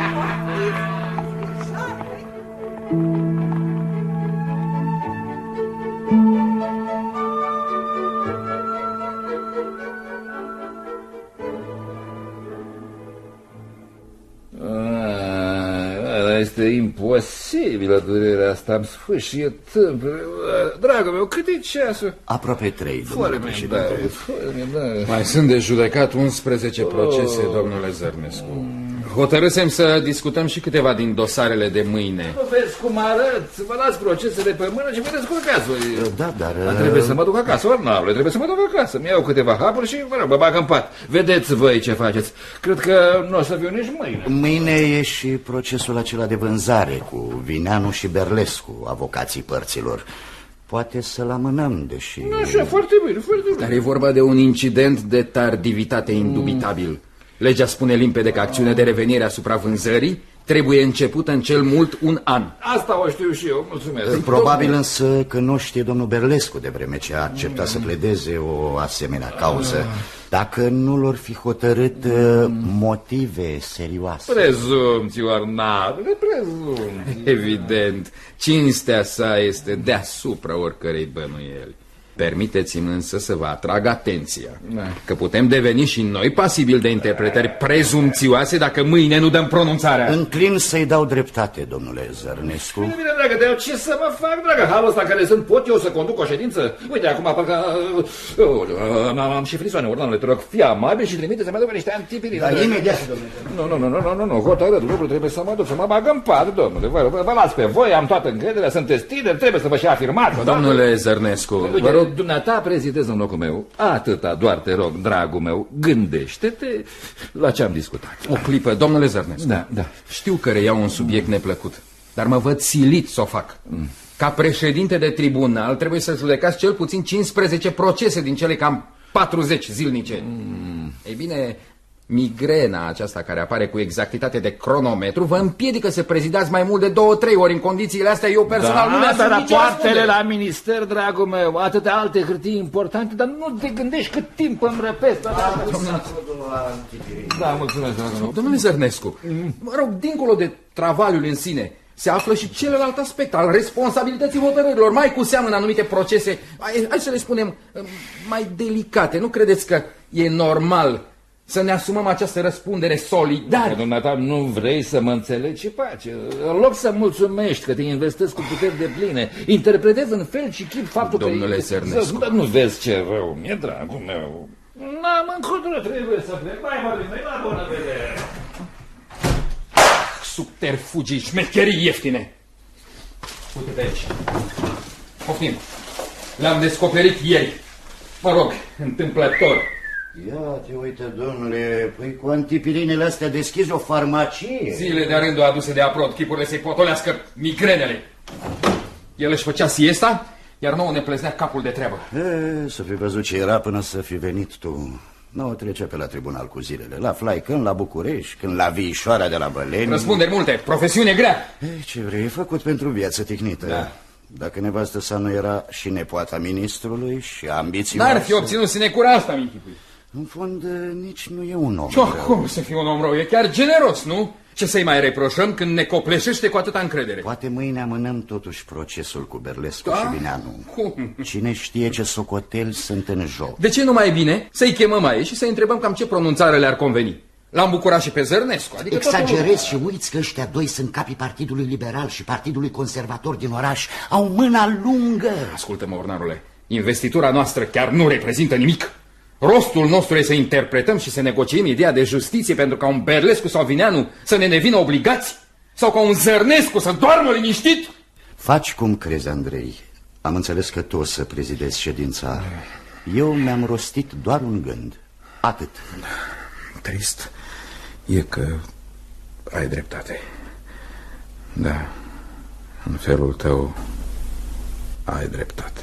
Este imposibilă durerea asta, am sfârșit. Dragul meu, cât e ceasul? Aproape trei, domnule președinte. Mai sunt de judecat unsprezece procese, domnule Zărnescu. Hotărâsem să discutăm și câteva din dosarele de mâine. Vezi cum arăt, vă las procesele pe mână și vă descurcați voi. Da, dar... Dar trebuie să mă duc acasă, ornavle, trebuie să mă duc acasă. Mi iau câteva hapuri și, vă rog, mă bag în pat. Vedeți voi ce faceți. Cred că nu o să fiu nici mâine. Mâine e și procesul acela de vânzare cu Vineanu și Berlescu, avocații părților. Poate să-l amânăm, deși... Așa, foarte bine, foarte bine. Dar e vorba de un incident de tardivitate indubitabil. Mm. Legea spune limpede că acțiunea de revenire asupra vânzării trebuie începută în cel mult un an. Asta o știu și eu, mulțumesc. Probabil însă că nu știe domnul Berlescu de vreme ce a acceptat să pledeze o asemenea cauză. Dacă nu l-or fi hotărât motive serioase. Prezumți, ornavle, prezumți. Evident, cinstea sa este deasupra oricărei bănuieli. Permiteți-mi însă să vă atrag atenția că putem deveni și noi pasibili de interpretări prezumțioase dacă mâine nu dăm pronunțarea. Înclin să-i dau dreptate, domnule Zărnescu. Bine, bine, dragă, de ce să mă fac, dragă? Halul ăsta care sunt, pot eu să conduc o ședință? Uite, acum parcă... Am și frisoane, ordanule, te rog, fii amabil și trimite să mă duc niște antipirii. Da, imediat, domnule. Nu, nu, nu, nu, nu, nu, hotărât, lucrul trebuie să mă duc, să mă bag în pat, domnule. Vă, vă, vă las pe voi, am toată încrederea, sunteți tineri, trebuie să vă și afirmați. Domnule Zărnescu, vă rog, dumneata prezidezi în locul meu. Atâta, doar te rog, dragul meu, gândește-te la ce am discutat. O clipă, domnule Zărnescu. Da, da. Știu că reiau un subiect neplăcut, dar mă văd silit să o fac. Mm. Ca președinte de tribunal trebuie să judecați cel puțin cincisprezece procese din cele cam patruzeci zilnice. Mm. Ei bine, migrena aceasta care apare cu exactitate de cronometru vă împiedică să prezidați mai mult de două, trei ori în condițiile astea. Eu personal da, nu mi-asum nicio rapoartele la minister, dragul meu, atâtea alte hârtii importante, dar nu te gândești cât timp îmi răpesc. Da, da, mulțumesc, dragul meu. Domnule Zărnescu, mă rog, dincolo de travaliul în sine, se află și celălalt aspect al responsabilității hotărârilor, mai cu seamă în anumite procese, hai, hai să le spunem, mai delicate. Nu credeți că e normal să ne asumăm această răspundere solidară? Dumneata, nu vrei să mă înțelegi și pace. În loc să mulțumești că te investezi cu puteri de pline, interpretezi în fel și chip faptul Domnule că... Domnule Zărnescu, nu vezi ce rău mi-e, dragul meu. N-am încotro, trebuie să plec. Mai mă gândesc, la bună vedere. Subterfugii, șmecherii ieftine. Uite de aici. Poftim. Le-am descoperit ieri. Mă rog, întâmplător. Ia te uite, domnule, păi cu antipirinele astea deschizi o farmacie. Zile de rândul aduse de aprod, chipurile să-i potolească migrenele. El își făcea siesta, iar nouă ne pleznea capul de treabă. E, să fi văzut ce era până să fi venit tu. Nu trecea pe la tribunal cu zilele. La Flai, când la București, când la Viișoara de la Băleni. Răspunderi multe, profesiune grea. E, ce vrei, e făcut pentru viață tehnită. Da. Dacă nevastă sa nu era și nepoata ministrului și ambiții... N-ar fi obținut sinecura asta, mi-nchipui. În fond, nici nu e un om rău. Cum să fie un om rău? E chiar generos, nu? Ce să-i mai reproșăm când ne copleșește cu atâta încredere? Poate mâine amânăm totuși procesul cu Berlescu Da? și Vineanu. Cum? Cine știe ce socoteli sunt în joc. De ce nu mai e bine să-i chemăm aici și să-i întrebăm cam ce pronunțare le-ar conveni? L-am bucurat și pe Zărnescu. Adică Exagerezi și uiți că ăștia doi sunt capii Partidului Liberal și Partidului Conservator din oraș. Au mâna lungă. Ascultă-mă, Ornarule, investitura noastră chiar nu reprezintă nimic. Rostul nostru e să interpretăm și să negociem ideea de justiție pentru ca un Berlescu sau Vineanu să ne devină obligați? Sau ca un Zărnescu să doarmă liniștit? Faci cum crezi, Andrei. Am înțeles că tu o să prezidezi ședința. Eu mi-am rostit doar un gând. Atât. Trist e că ai dreptate. Da, în felul tău ai dreptate.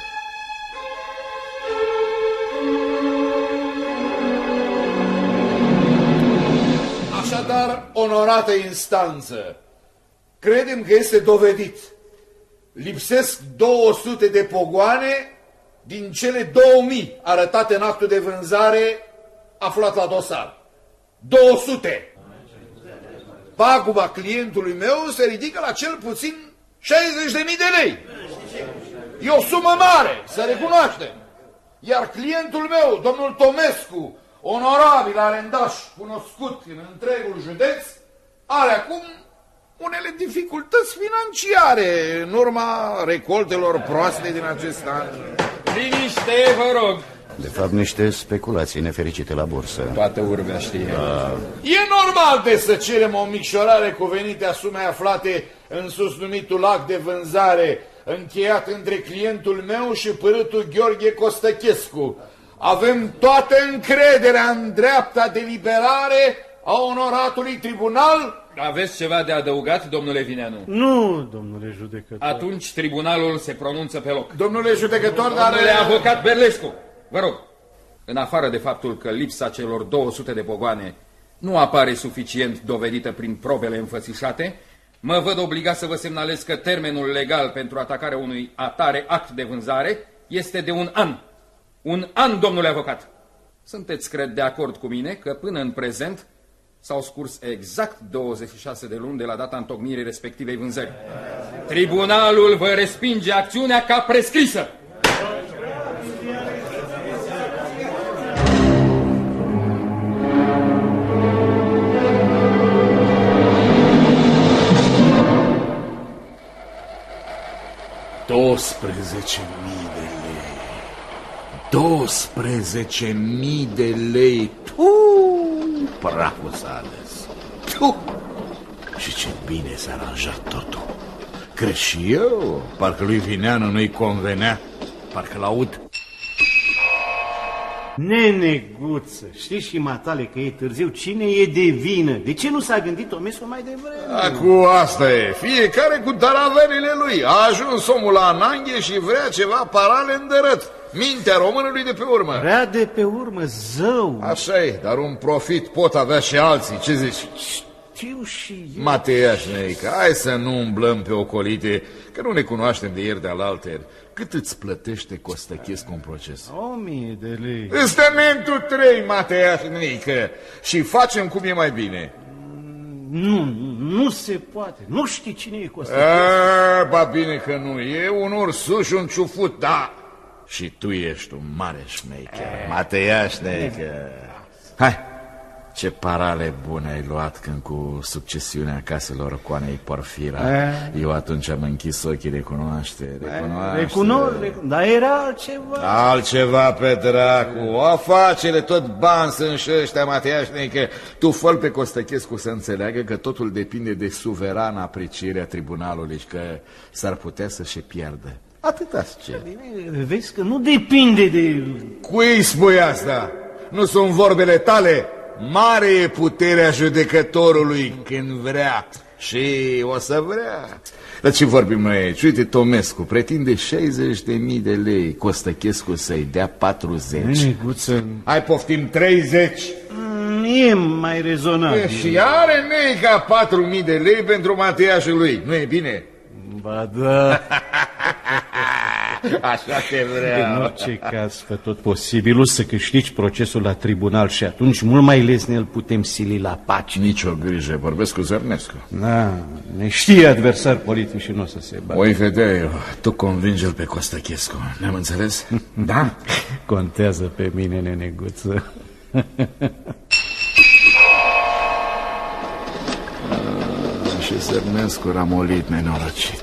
Așadar, onorată instanță, credem că este dovedit. Lipsesc două sute de pogoane din cele două mii arătate în actul de vânzare aflat la dosar. două sute. Paguba clientului meu se ridică la cel puțin șaizeci de mii de lei. E o sumă mare, să recunoaștem. Iar clientul meu, domnul Tomescu, onorabil arendaș, cunoscut în întregul județ, are acum unele dificultăți financiare în urma recoltelor proaste din acest an. Liniște, vă rog! De fapt, niște speculații nefericite la bursă. Toată urmea știe. Da. E normal de să cerem o micșorare cuvenite a sumei aflate în sus numitul act de vânzare încheiat între clientul meu și părâtul Gheorghe Costăchescu. Avem toată încrederea în dreapta deliberare a onoratului tribunal. Aveți ceva de adăugat, domnule Vineanu? Nu, domnule judecător. Atunci tribunalul se pronunță pe loc. Domnule judecător, dar... Domnule avocat Berlescu, vă rog, în afară de faptul că lipsa celor două sute de pogoane nu apare suficient dovedită prin probele înfățișate, mă văd obligat să vă semnalez că termenul legal pentru atacarea unui atare act de vânzare este de un an. Un an, domnule avocat. Sunteți, cred, de acord cu mine că până în prezent s-au scurs exact douăzeci și șase de luni de la data întocmirii respectivei vânzări. Tribunalul vă respinge acțiunea ca prescrisă. douăsprezece mii de lei. douăsprezece mii de lei. Tu, praful s-a ales. Tu. Și ce bine s-a aranjat totul. Crezi și eu? Parcă lui Vineanu nu-i convenea. Parcă l-aud. Neneguță, știi și matale că e târziu. Cine e de vină? De ce nu s-a gândit Tomescu mai devreme? Acu asta e. Fiecare cu taravenile lui. A ajuns omul la ananghe și vrea ceva parale îndărât. Mintea românului de pe urmă. Vrea de pe urmă, zău. Așa e, dar un profit pot avea și alții. Ce zici? Știu și eu. Mateiaș Neică, hai să nu umblăm pe ocolite, că nu ne cunoaștem de ieri de alalteri. Cât îți plătește Costăchescu un proces? O mie de lei. Înstămentul trei, Mateiaș Neică, și facem cum e mai bine. Nu, nu se poate. Nu știi cine e Costăchescu. A, ba bine că nu, e un ursuș și un ciufut, da. Și tu ești un mare șmecher, Mateiaș Neică. Hai. Ce parale bune ai luat când cu succesiunea caselor Coanei Porfira. E. Eu atunci am închis ochii, recunoaște, recunoaște. Recunosc, recunosc, dar era altceva. Altceva pe dracu, o afacere, tot bani sunt și ăștia, Mateiașnică. Tu fă pe Costăchescu să înțeleagă că totul depinde de suverana apreciere a tribunalului și că s-ar putea să se piardă. Atâta-ți cer. Vezi că nu depinde de... Cui spui asta? Nu sunt vorbele tale? Mare e puterea judecătorului când vrea și o să vrea. Dar ce vorbim noi aici? Uite, Tomescu pretinde șaizeci de mii de lei, Costăchescu să-i dea patruzeci. Neguță. Hai, poftim treizeci. Mm, e mai rezonabil. E, și are Neica patru mii de lei pentru Mateiașul lui. Nu e bine? Ba da. Așa te vreau. În orice caz, fă tot posibilul să câștigi procesul la tribunal și atunci mult mai lesne îl putem sili la pace. Nici o grijă, vorbesc cu Zărnescu. Da, ne știe adversar politic și nu o să se bată. Oi, vedea, tu convinge-l pe Costa Chescu. Ne-am înțeles? Da? Contează pe mine, neneguță. Și Zărnescu ramolit nenorocit.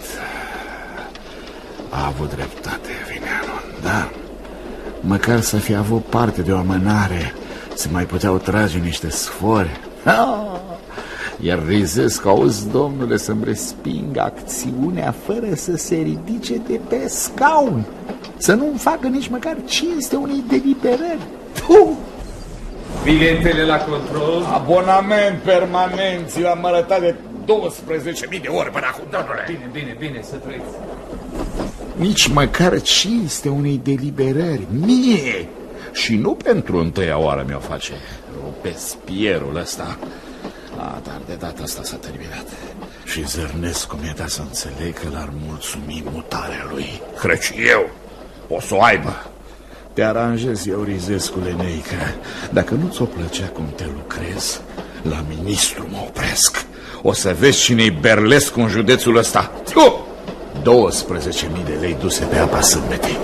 A avut dreptate, Vineanu, da? Măcar să fi avut parte de o amânare, se mai puteau trage niște sfori. Ah! Iar Rizescu, auzi, domnule, să-mi respingă acțiunea fără să se ridice de pe scaun, să nu-mi facă nici măcar cinste unei deliberări. Tu! Biletele la control. Abonament permanent, eu am arătat de douăsprezece mii de ori până acum, domnule. Bine, bine, bine, să trăiți. Nici măcar cinste unei deliberări, mie. Și nu pentru întâia oară mi-o face pe spierul ăsta. A, dar de data asta s-a terminat. Și Zărnescu mi-a dat să înțeleg că l-ar mulțumi mutarea lui. Creci eu o să o aibă. Te aranjez eu, Rizescule Neică. Dacă nu ți-o plăcea cum te lucrez, la ministru mă opresc. O să vezi cine-i Berlescu în județul ăsta. douăsprezece mii de lei duse pe apa sâmbetei.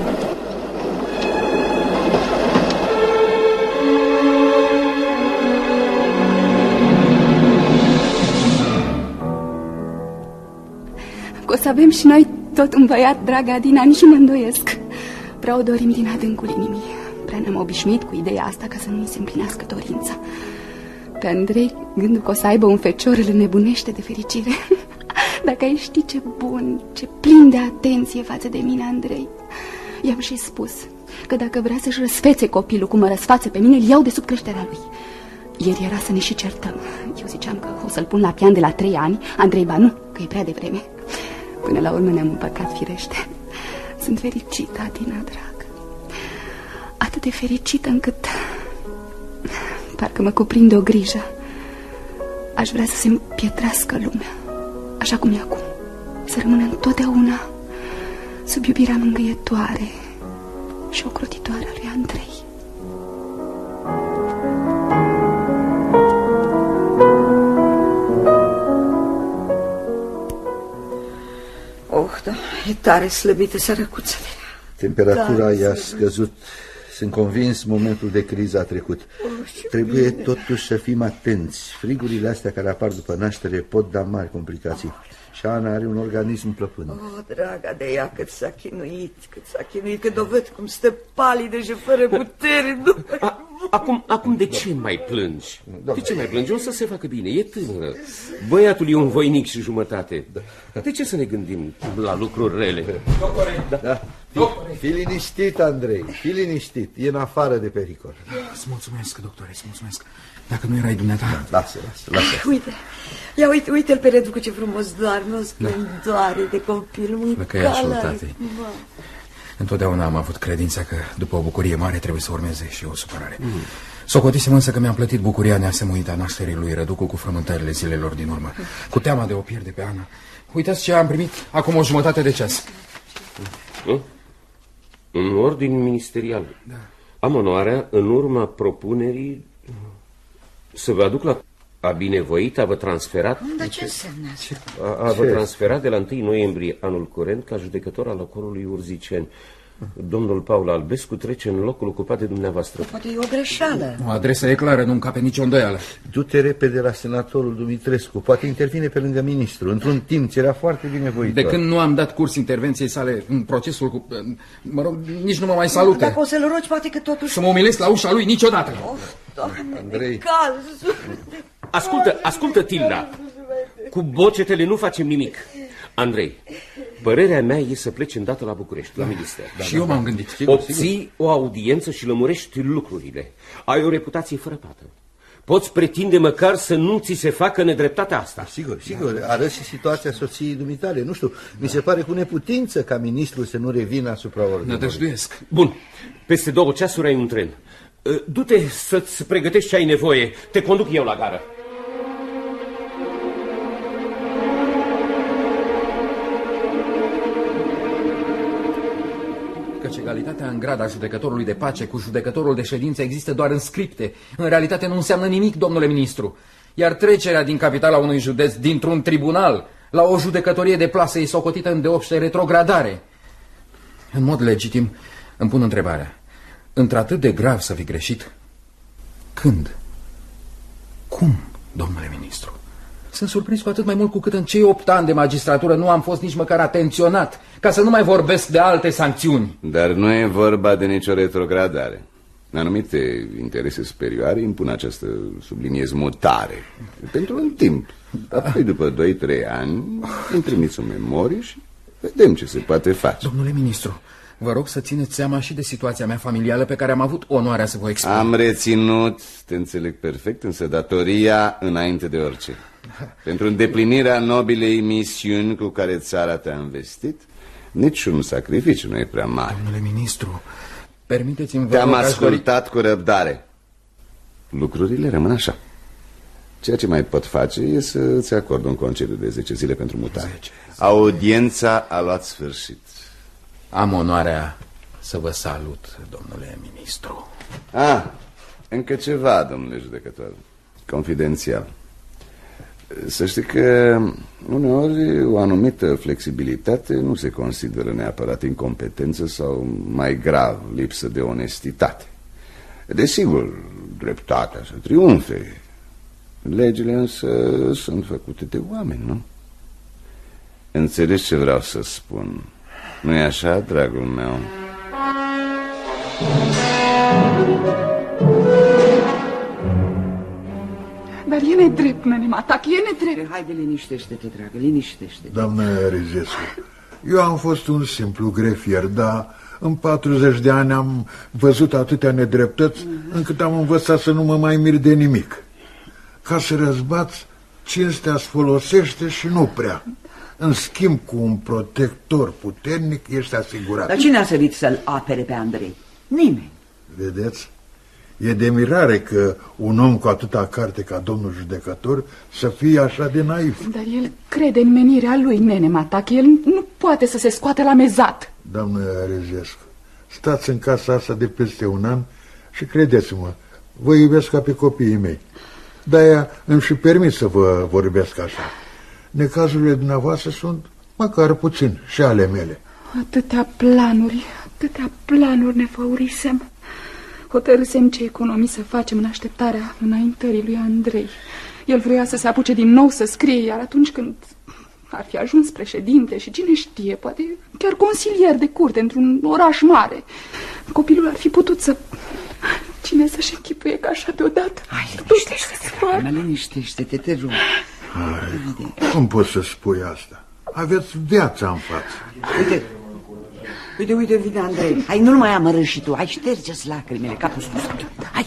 Că o să avem și noi tot un băiat, dragă Adina, nici nu mă îndoiesc. Prea o dorim din adâncul inimii. Prea ne-am obișnuit cu ideea asta ca să nu-i se împlinească dorința. Pe Andrei, gândul că o să aibă un fecior îl nebunește de fericire. Dacă ai ști ce bun, ce plin de atenție față de mine, Andrei. I-am și spus că dacă vrea să-și răsfețe copilul cum mă răsfață pe mine, îl iau de sub creșterea lui. Ieri era să ne și certăm. Eu ziceam că o să-l pun la pian de la trei ani. Andrei, ba nu, că e prea devreme. Până la urmă ne-am împăcat, firește. Sunt fericită, Adina, dragă. Atât de fericită încât parcă mă cuprinde o grijă. Aș vrea să se împietrească lumea, așa cum e acum. Să rămână întotdeauna sub iubirea mângâietoare și ocrotitoare a lui Andrei. Oh, da, e tare slăbită sărăcuța de ea. Temperatura Da, i-a slăbită. scăzut. Sunt convins, momentul de criză a trecut. Trebuie totuși să fim atenți. Frigurile astea care apar după naștere pot da mari complicații. Și Ana are un organism plăpând. Oh, draga de ea, cât s-a chinuit, cât s-a chinuit, că dovăd cum stă palidă și fără putere. A, acum, acum de ce mai plângi? De ce mai plângi? O să se facă bine, e tânără. Băiatul e un voinic și jumătate. De ce să ne gândim la lucruri rele? Doctore, Da. Da. Fi, fi liniștit, Andrei, fi liniștit. E în afară de pericol. Îți mulțumesc, doctore, îți mulțumesc. Dacă nu erai dumneata... Lasă, lasă, lasă. Uite, ia uite, uite-l pe Redu cu ce frumos doarme, o splendoare de copil, Lăcăiașul mâncala. tatei. Întotdeauna am avut credința că după o bucurie mare trebuie să urmeze și o supărare. Mm. Socotisem însă că mi-am plătit bucuria neasemuită a nașterii lui Răducu cu frământările zilelor din urmă, cu teama de o pierde pe Ana. Uitați ce am primit acum o jumătate de ceas. Nu? În ordin ministerial. Da. Am onoarea, în urma propunerii, să vă aduc la a binevoit, a vă transferat... Dar ce înseamnă asta? A, a vă transferat de la întâi noiembrie anul curent ca judecător al ocolului Urziceni. Domnul Paul Albescu trece în locul ocupat de dumneavoastră. Poate e o greșeală. O adresă e clară, nu încape nicio îndoială. Du-te repede la senatorul Dumitrescu. Poate intervine pe lângă ministru. Într-un timp ți era foarte binevoitor. De când nu am dat curs intervenției sale în procesul cu... Mă rog, nici nu mă mai salută. Dacă o să-l rogi, poate că totuși... Să mă umilesc la ușa lui niciodată. Oh, Doamne, Andrei. caz. Ascultă, ascultă, Tilda. Cu bocetele nu facem nimic. Andrei, părerea mea e să pleci îndată la București, la minister. Da, și da, eu m-am gândit. Sigur, Obții sigur. o audiență și lămurești lucrurile. Ai o reputație fără pată. Poți pretinde măcar să nu ți se facă nedreptatea asta. Sigur, sigur, arăți și situația soției dumitale. Nu știu, mi se pare cu neputință ca ministrul să nu revină asupra ordinului. Nădăjduiesc. Bun, peste două ceasuri ai un tren. Du-te să-ți pregătești ce ai nevoie. Te conduc eu la gară. căci egalitatea în grad a judecătorului de pace cu judecătorul de ședință există doar în scripte. În realitate nu înseamnă nimic, domnule ministru. Iar trecerea din capitala unui județ dintr-un tribunal la o judecătorie de plasă e socotită îndeopște retrogradare. În mod legitim îmi pun întrebarea. Într-atât de grav să fi greșit? Când? Cum, domnule ministru? Sunt surprins cu atât mai mult cu cât în cei opt ani de magistratură nu am fost nici măcar atenționat, ca să nu mai vorbesc de alte sancțiuni. Dar nu e vorba de nicio retrogradare. Anumite interese superioare impun această, subliniez, mutare pentru un timp. Apoi, după doi trei ani, îmi trimiți o memorie și vedem ce se poate face. Domnule ministru, vă rog să țineți seama și de situația mea familială pe care am avut onoarea să vă expun. Am reținut, te înțeleg perfect, însă datoria înainte de orice. Pentru îndeplinirea nobilei misiuni cu care țara te-a investit, niciun sacrificiu nu e prea mare. Domnule ministru, permiteți-mi... Te-am ascultat cu răbdare. Lucrurile rămân așa. Ceea ce mai pot face e să-ți acord un concediu de zece zile pentru mutare. zece. Audiența a luat sfârșit. Am onoarea să vă salut, domnule ministru. Ah, încă ceva, domnule judecător. Confidențial. Să știi că uneori o anumită flexibilitate nu se consideră neapărat incompetență sau, mai grav, lipsă de onestitate. Desigur, dreptatea să triumfe. Legile însă sunt făcute de oameni, nu? Înțelegi ce vreau să spun? Nu-i așa, dragul meu? Dar e nedrept, nene Matache, e nedrept. Haide, liniștește-te, dragă, liniștește-te. Doamnă Rizescu, eu am fost un simplu grefier, dar în patruzeci de ani am văzut atâtea nedreptăți, uh-huh. încât am învățat să nu mă mai mir de nimic. Ca să răzbați, cinstea îți folosește și nu prea. În schimb, cu un protector puternic, ești asigurat. Dar cine a sărit să-l apere pe Andrei? Nimeni. Vedeți? E de mirare că un om cu atâta carte ca domnul judecător să fie așa de naiv. Dar el crede în menirea lui, nene Matache. El nu poate să se scoate la mezat. Doamnă Rezescu, stați în casa asta de peste un an și credeți-mă, vă iubesc ca pe copiii mei. De-aia îmi și permit să vă vorbesc așa. Necazurile dumneavoastră sunt măcar puțin și ale mele. Atâtea planuri, atâtea planuri ne făurisem. Hotărâsem ce economii să facem în așteptarea înaintării lui Andrei. El vrea să se apuce din nou să scrie, iar atunci când ar fi ajuns președinte și cine știe, poate chiar consilier de curte într-un oraș mare, copilul ar fi putut să... Cine să-și închipuie ca așa deodată? Hai, liniștește-te, liniștește-te, te rog. Hai, cum poți să spui asta? Aveți viața în față. Uite, uite, uite, vine Andrei. Hai, nu-l mai amărâși și tu. Hai, șterge-ți lacrimile, capul sus. Hai.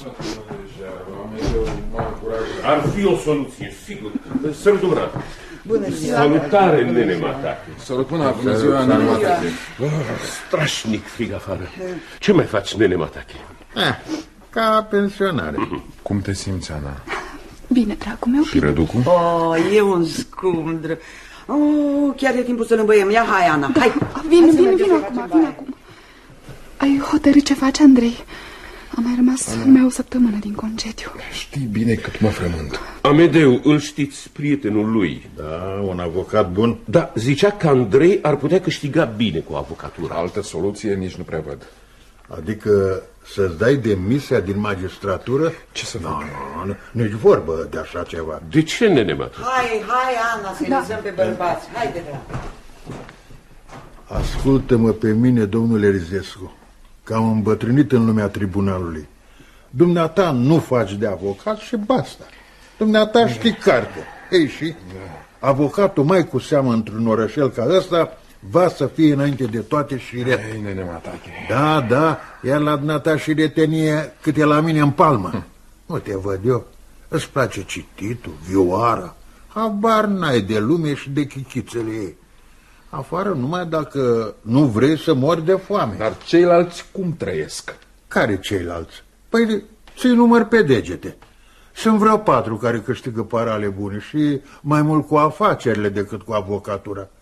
Ar fi o soluție, sigur. Să-l dumneavoastră. Bună ziua. Salutare, nene Matache. Salut, bună ziua, nene Matache. Strașnic frig afară. Ce mai faci, nene Matache? Eh, ca pensionare. Cum te simți, Ana? Bine, dragul meu. Și Răducu? Oh, e un scump, dră... Oh, chiar e timpul să-l îmbăiem. Ia, hai, Ana, da, hai. Vin, vin, vin acum, vin acum. Ai hotărât ce faci, Andrei? Am mai rămas lumea o săptămână din concediu. Știi bine cât mă frământ. Amedeu, îl știți, prietenul lui. Da, un avocat bun. Da, zicea că Andrei ar putea câștiga bine cu avocatura. Altă soluție nici nu prea văd. Adică să-ți dai demisia din magistratură? Ce să fac? Nu, nu, nu, nici vorbă de așa ceva. De ce, nene Matache? Hai, hai, Ana, să-i da. lăsăm pe bărbați. Haide, dragă. Ascultă-mă pe mine, domnule Rizescu, că am îmbătrânit în lumea tribunalului. Dumneata nu faci de avocat și basta. Dumneata știi carte. Ei, și avocatul, mai cu seamă într-un orășel ca ăsta, va să fie înainte de toate șiret. Ei, nene Matache. Da, da, iar la dumneata șiretenie cât e la mine în palmă. Hm. Nu te văd eu. Îți place cititul, vioara. Habar n-ai de lume și de chichițele ei. Afară numai dacă nu vrei să mori de foame. Dar ceilalți cum trăiesc? Care ceilalți? Păi ți-i număr pe degete. Sunt vreo patru care câștigă parale bune și mai mult cu afacerile decât cu avocatura.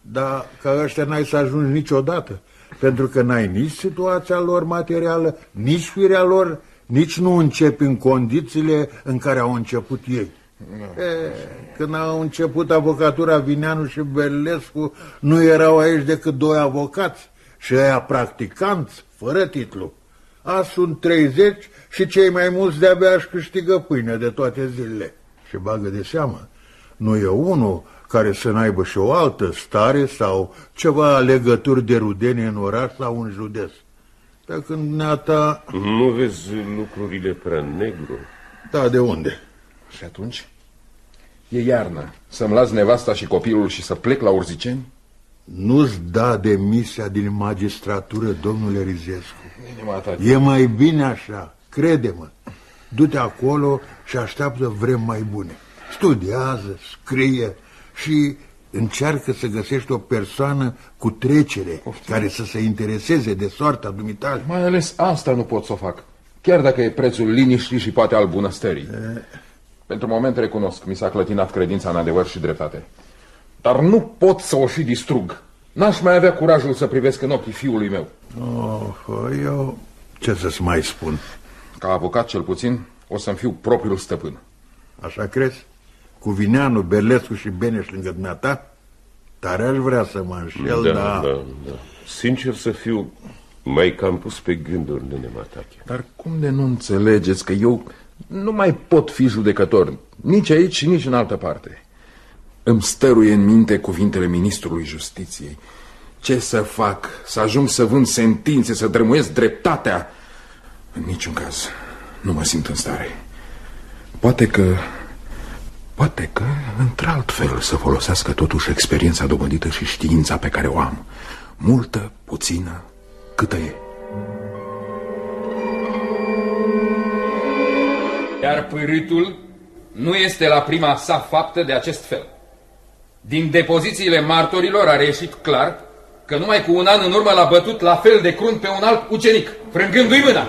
dar ca ăștia n-ai să ajungi niciodată, pentru că n-ai nici situația lor materială, nici firea lor, nici nu începi în condițiile în care au început ei. E, când au început avocatura, Vineanu și Berlescu nu erau aici decât doi avocați și ăia practicanți, fără titlu. Azi sunt treizeci și cei mai mulți de-abia își câștigă pâine de toate zilele. Și bagă de seamă, nu e unul care să n-aibă și o altă stare sau ceva legături de rudenie în oraș sau în județ. Dar când neata... Nu vezi lucrurile prea negru? Da, de unde? Și atunci? E iarnă. Să-mi las nevasta și copilul și să plec la Urziceni? Nu-ți da demisia din magistratură, domnule Rizescu. Inima ta. E mai bine așa, crede-mă. Du-te acolo și așteaptă vremi mai bune. Studiază, scrie și încearcă să găsești o persoană cu trecere, Oftim. care să se intereseze de soarta dumitale. Mai ales asta nu pot să o fac, chiar dacă e prețul liniștii și poate al bunăstării. E... Pentru moment recunosc, mi s-a clătinat credința în adevăr și dreptate. Dar nu pot să o și distrug. N-aș mai avea curajul să privesc în ochii fiului meu. Oh, eu ce să-ți mai spun? Ca avocat, cel puțin, o să-mi fiu propriul stăpân. Așa crezi? Cu Vineanu, Berlescu și Beneș lângă dumneata? Tare aș vrea să mă înșel, da, dar... Da, da. Sincer să fiu, mai cam pus pe gânduri, nene Matache. Dar cum de nu înțelegeți că eu nu mai pot fi judecător, nici aici și nici în altă parte? Îmi stăruie în minte cuvintele ministrului Justiției. Ce să fac? Să ajung să vând sentințe, să drămuiesc dreptatea? În niciun caz nu mă simt în stare. Poate că... Poate că, într-alt fel, să folosească totuși experiența dobândită și știința pe care o am. Multă, puțină, câtă e. Iar pârâtul nu este la prima sa faptă de acest fel. Din depozițiile martorilor a reieșit clar că numai cu un an în urmă l-a bătut la fel de crunt pe un alt ucenic, frângându-i mâna.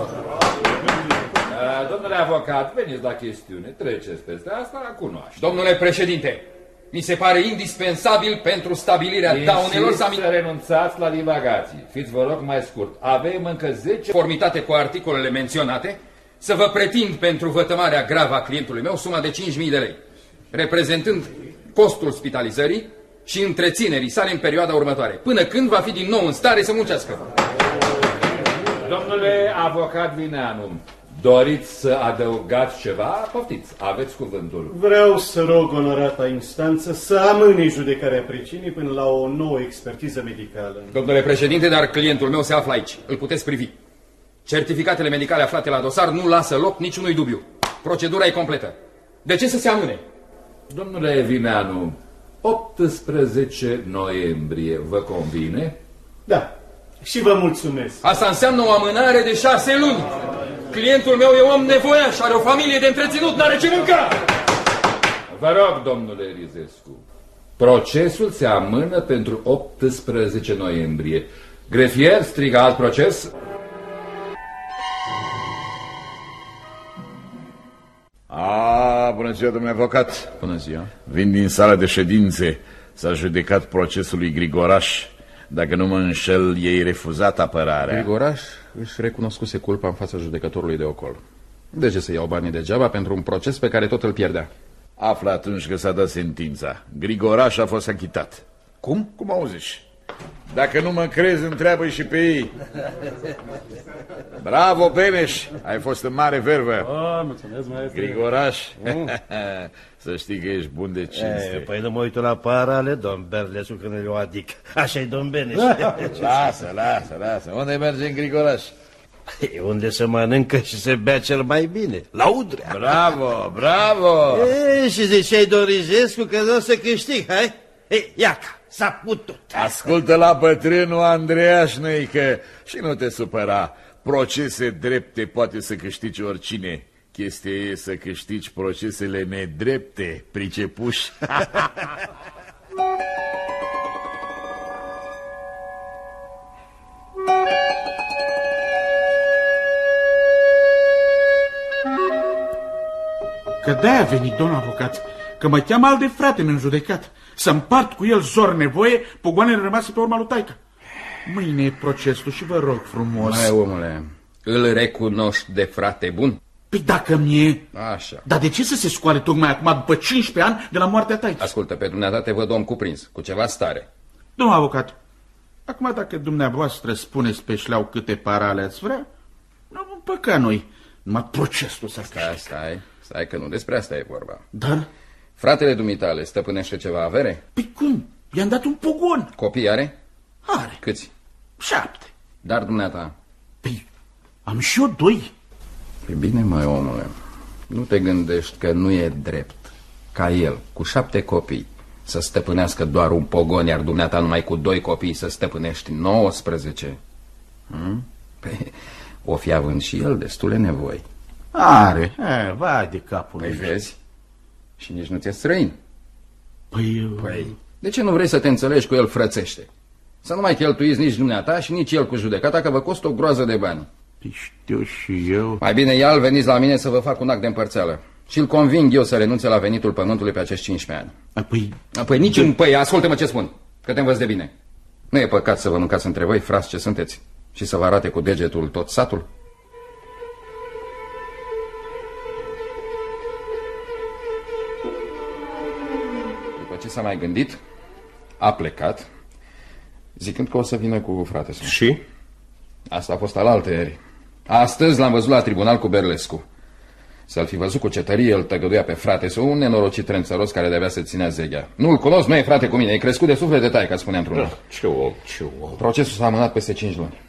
Domnule avocat, veniți la chestiune, treceți peste asta, la cunoaște. Domnule președinte, mi se pare indispensabil pentru stabilirea daunelor să... să renunțați la divagații. Fiți, vă rog, mai scurt. Avem încă zece... Conformitate cu articolele menționate, să vă pretind pentru vătămarea gravă a clientului meu suma de cinci mii de lei, reprezentând costul spitalizării și întreținerii sale în perioada următoare, până când va fi din nou în stare să muncească. Domnule avocat Vineanu, doriți să adăugați ceva? Poftiți, aveți cuvântul. Vreau să rog onorata instanță să amâne judecarea pricinii până la o nouă expertiză medicală. Domnule președinte, dar clientul meu se află aici. Îl puteți privi. Certificatele medicale aflate la dosar nu lasă loc niciunui dubiu. Procedura e completă. De ce să se amâne? Domnule Vineanu, optsprezece noiembrie vă convine? Da, și vă mulțumesc. Asta înseamnă o amânare de șase luni. Clientul meu e om nevoiaș, are o familie de întreținut, n-are ce mânca. Vă rog, domnule Rizescu, procesul se amână pentru optsprezece noiembrie. Grefier, strigă alt proces. A, bună ziua, domnule avocat. Bună ziua. Vin din sala de ședințe. S-a judecat procesul lui Grigoraș. Dacă nu mă înșel, ei refuzat apărarea. Grigoraș își recunoscuse culpa în fața judecătorului de ocol. De ce să iau banii degeaba pentru un proces pe care tot îl pierdea? Află atunci că s-a dat sentința. Grigoraș a fost achitat. Cum? Cum auziși? Dacă nu mă crezi, întreabă și pe ei. Bravo, Beneș! Ai fost în mare vervă. Oh, mulțumesc, maestre. Grigoraș, mm. Să știi că ești bun de cinste. E, păi nu mă uit la parale, domn Berlescu, când îl adic. Așa-i domn Beneș. Lasă, lasă, lasă. Unde merge în Grigoraș? E unde se mănâncă și se bea cel mai bine. La Udrea. Bravo, bravo! E, și ziceai, domn Rizescu, că nu o să câștig, hai? Ei, iaca! S-a putut. Ascultă la bătrânul Andreea Șnăică și nu te supăra. Procese drepte poate să câștigi oricine. Chestia e să câștigi procesele nedrepte, pricepuși. Că de-aia a venit, domnul avocat. că mă cheamă al de frate mi-în judecat. Să împart cu el zor nevoie pogoanele rămase pe urma lui taică. Mâine e procesul și vă rog frumos. Mai, omule, îl recunoști de frate bun? Păi dacă mi-e... Așa. Dar de ce să se scoale tocmai acum, după cincisprezece ani de la moartea taică? Ascultă, pe dumneata te văd om cuprins, cu ceva stare. Domnul avocat, acum dacă dumneavoastră spuneți pe șleau câte parale ați vrea, nu vom păca noi. Numai procesul să stai, stai, stai că nu despre asta e vorba. Dar? Fratele dumitale stăpânește ceva avere? Păi cum? I-am dat un pogon. Copii are? Are. Câți? Șapte. Dar dumneata? Păi, am și eu doi. Păi bine, măi, omule, nu te gândești că nu e drept ca el, cu șapte copii, să stăpânească doar un pogon, iar dumneata numai cu doi copii să stăpânești nouăsprezece? Hmm? Păi, o fi având și el destule nevoi. Are, e, vai de capul. Păi vezi? Și nici nu ți-e străin. Păi, păi, de ce nu vrei să te înțelegi cu el frățește? Să nu mai cheltuiți nici dumneata și nici el cu judecata, că vă costă o groază de bani. Păi știu și eu. Mai bine ia-l, veniți la mine să vă fac un act de împărțeală. Și îl conving eu să renunțe la venitul pământului pe acești cincisprezece ani. Păi, Păi nici un... Păi, ascultă-mă ce spun, că te învăț de bine. Nu e păcat să vă mâncați între voi, frați ce sunteți, și să vă arate cu degetul tot satul? După ce s-a mai gândit, a plecat, zicând că o să vină cu fratele său. Și? Asta a fost alaltăieri. Astăzi l-am văzut la tribunal cu Berlescu. Să-l fi văzut cu ce tărie îl tăgăduia pe frate său, un nenorocit trențăros care de-abia se ținea zeghea. Nu-l cunosc, nu e frate cu mine, e crescut de suflet de taică, spunea într-un ah, ce om, ce om. Procesul s-a amânat peste cinci luni.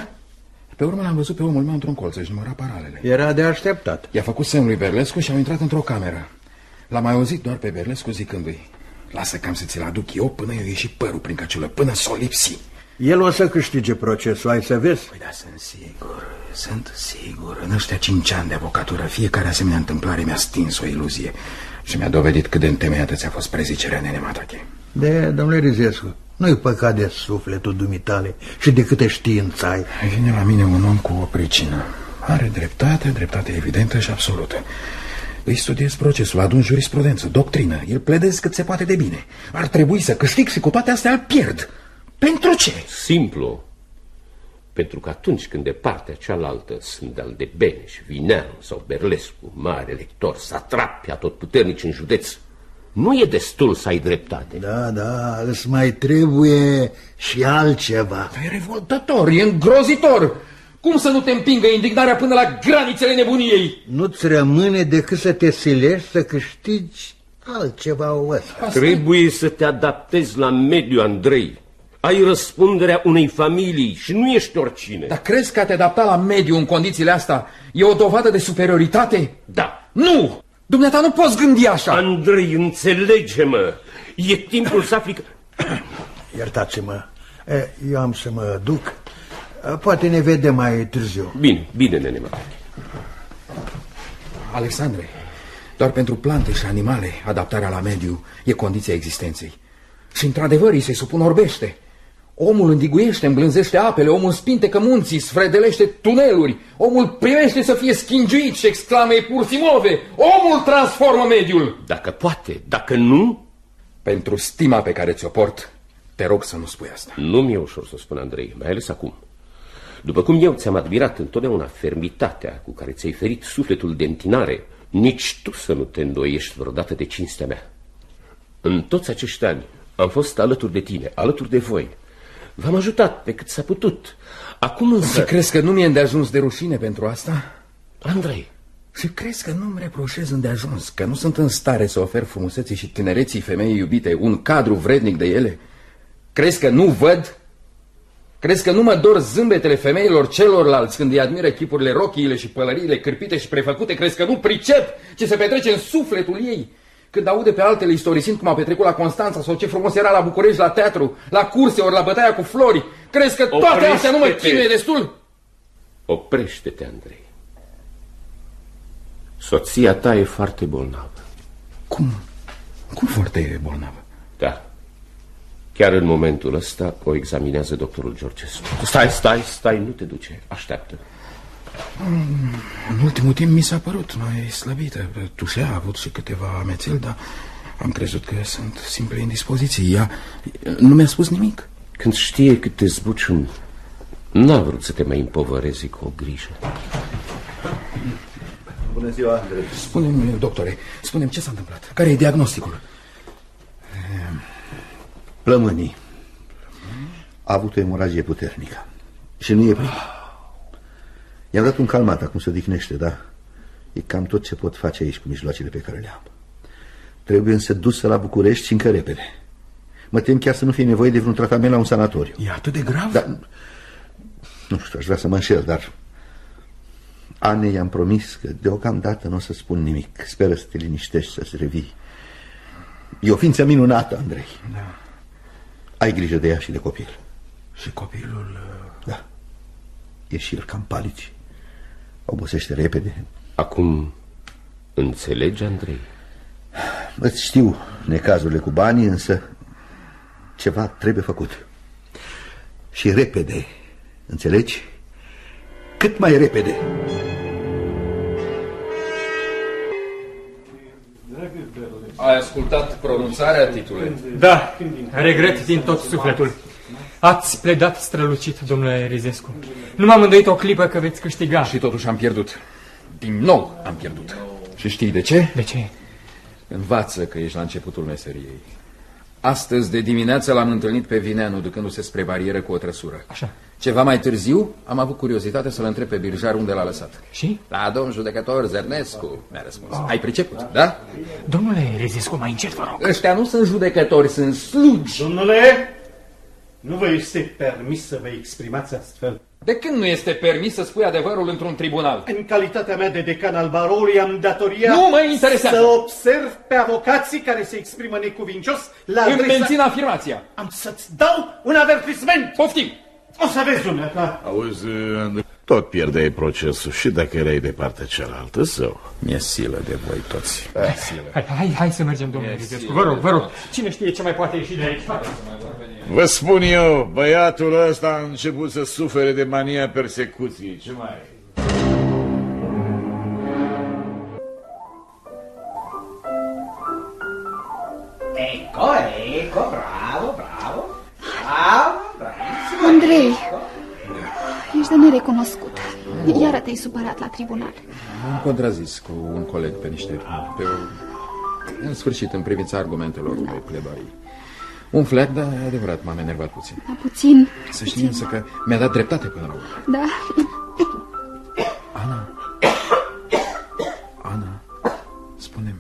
Pe urmă l-am văzut pe omul meu într-un colț, își număra paralele. Era de așteptat. I-a făcut semn lui Berlescu și au intrat într-o cameră. L-am mai auzit doar pe Berlescu zicându-i: lasă cam să ți-l aduc eu până eu ieși părul prin căciulă, până s-o lipsi. El o să câștige procesul, ai să vezi? Păi da, sunt sigur, sunt sigur. În ăștia cinci ani de avocatură, fiecare asemenea întâmplare mi-a stins o iluzie și mi-a dovedit cât de întemeiată ți-a fost prezicerea, nene Matache. De, domnule Rizescu, nu-i păcat de sufletul dumitale și de câte știință ai. Vine la mine un om cu o pricină. Are dreptate, dreptate evidentă și absolută. Îi studiez procesul, adun jurisprudență, doctrină, îl pledez cât se poate de bine. Ar trebui să câștig și cu toate astea îl pierd. Pentru ce? Simplu. Pentru că atunci când de partea cealaltă sunt al de Beneș, Vineanu sau Berlescu, mare lector, satrapi atotputernici în județ, nu e destul să ai dreptate. Da, da, îți mai trebuie și altceva. E revoltător, e îngrozitor. Cum să nu te împingă indignarea până la granițele nebuniei? Nu-ți rămâne decât să te silești să câștigi altceva ăsta. Trebuie să te adaptezi la mediu, Andrei. Ai răspunderea unei familii și nu ești oricine. Dar crezi că a te adapta la mediu în condițiile astea e o dovadă de superioritate? Da. Nu! Dumneata nu poți gândi așa. Andrei, înțelege-mă. E timpul să afli că... Iertați-mă, eu am să mă duc. Poate ne vedem mai târziu. Bine, bine, nene. Alexandre, doar pentru plante și animale adaptarea la mediu e condiția existenței. Și într-adevăr îi se supun orbește. Omul îndiguiește, îmblânzește apele, omul spintecă munții, sfredelește tuneluri, omul primește să fie schingiuit și exclamă Epursimove, omul transformă mediul. Dacă poate, dacă nu... Pentru stima pe care ți-o port, te rog să nu spui asta. Nu mi-e ușor să spun, Andrei, mai ales acum. După cum eu ți-am admirat întotdeauna fermitatea cu care ți-ai ferit sufletul de întinare, nici tu să nu te îndoiești vreodată de cinstea mea. În toți acești ani am fost alături de tine, alături de voi. V-am ajutat pe cât s-a putut. Acum însă... Și crezi că nu mi-e îndeajuns de rușine pentru asta? Andrei. Și crezi că nu-mi reproșez îndeajuns, că nu sunt în stare să ofer frumuseții și tinereții femeii iubite un cadru vrednic de ele? Crezi că nu văd? Crezi că nu mă dor zâmbetele femeilor celorlalți când îi admiră chipurile, rochiile și pălăriile cârpite și prefăcute? Crezi că nu pricep ce se petrece în sufletul ei? Când aude pe altele istorisind cum a petrecut la Constanța sau ce frumos era la București, la teatru, la curse ori la bătaia cu flori, crezi că toate Oprește-te. astea nu mă chinuie destul? Oprește-te, Andrei. Soția ta e foarte bolnavă. Cum? Cum foarte e bolnavă? Da. Chiar în momentul ăsta o examinează doctorul Georgescu. Stai, stai, stai, nu te duce. Așteaptă. În ultimul timp mi s-a părut mai slăbită. Tușea, a avut și câteva amețeli, dar Am crezut că sunt simple indispoziții. Ea nu mi-a spus nimic. Când știe cât te zbucium, n-a vrut să te mai împovăreze cu o grijă. Bună ziua, Andrei. Spune-mi, doctore, spune-mi ce s-a întâmplat. Care e diagnosticul? Plămânii. A avut o emoragie puternică și nu e prima. I-am dat un calmat, acum se odihnește, da? E cam tot ce pot face aici cu mijloacele pe care le am. Trebuie însă dusă la București și încă repede. Mă tem chiar să nu fie nevoie de vreun tratament la un sanatoriu. E atât de grav? Da, nu știu, aș vrea să mă înșel, dar Ane i-am promis că deocamdată nu o să spun nimic. Speră să te liniștești, să-ți revii. E o ființă minunată, Andrei. Da. Ai grijă de ea și de copil. Și copilul... Da. E și el cam palici. Obosește repede. Acum înțelegi, Andrei? Îți știu necazurile cu banii, însă ceva trebuie făcut. Și repede, înțelegi? Cât mai repede. Ai ascultat pronunțarea titlului? Da, regret din tot sufletul. Ați pledat strălucit, domnule Rizescu. Nu m-am îndoit o clipă că veți câștiga. Și totuși am pierdut. Din nou am pierdut. Și știi de ce? De ce? Învață că ești la începutul meseriei. Astăzi de dimineață l-am întâlnit pe Vineanu ducându-se spre barieră cu o trăsură. Așa. Ceva mai târziu am avut curiozitate să-l întreb pe birjar unde l-a lăsat. Și? La domn judecător Zărnescu, mi-a răspuns. Oh. Ai priceput, da? Domnule Rizescu, mai încet, vă rog. Ăștia nu sunt judecători, sunt slugi. Domnule, nu vă este permis să vă exprimați astfel. De când nu este permis să spui adevărul într-un tribunal? În calitatea mea de decan al baroului am datoria nu mă interesează. Să observ pe avocații care se exprimă necuvincios la adresa... Îmi mențin afirmația. Am să-ți dau un avertisment. Poftim. O să vezi, dumneata. Auzi, tot pierdeai procesul și dacă erai de partea cealaltă, zău. Mi-e silă de voi toți. Hai, hai, hai să mergem, domnule Rizescu. Vă rog, vă rog. Cine știe ce mai poate ieși de aici? Vă spun eu, băiatul ăsta a început să sufere de mania persecuției. Ce mai e? Ecco, ecco, bravo, bravo. Bravo, bravissimo. Andrei, ești de nerecunoscut. Iară te-ai supărat la tribunal. Am contrazis cu un coleg pe niște... Pe o... În sfârșit, în privința argumentelor mele pledoarii. Un fleac, dar adevărat, m-am enervat puțin. Da, puțin. Să știi însă că mi-a dat dreptate până la urmă. Da. Ana. Ana, spune-mi.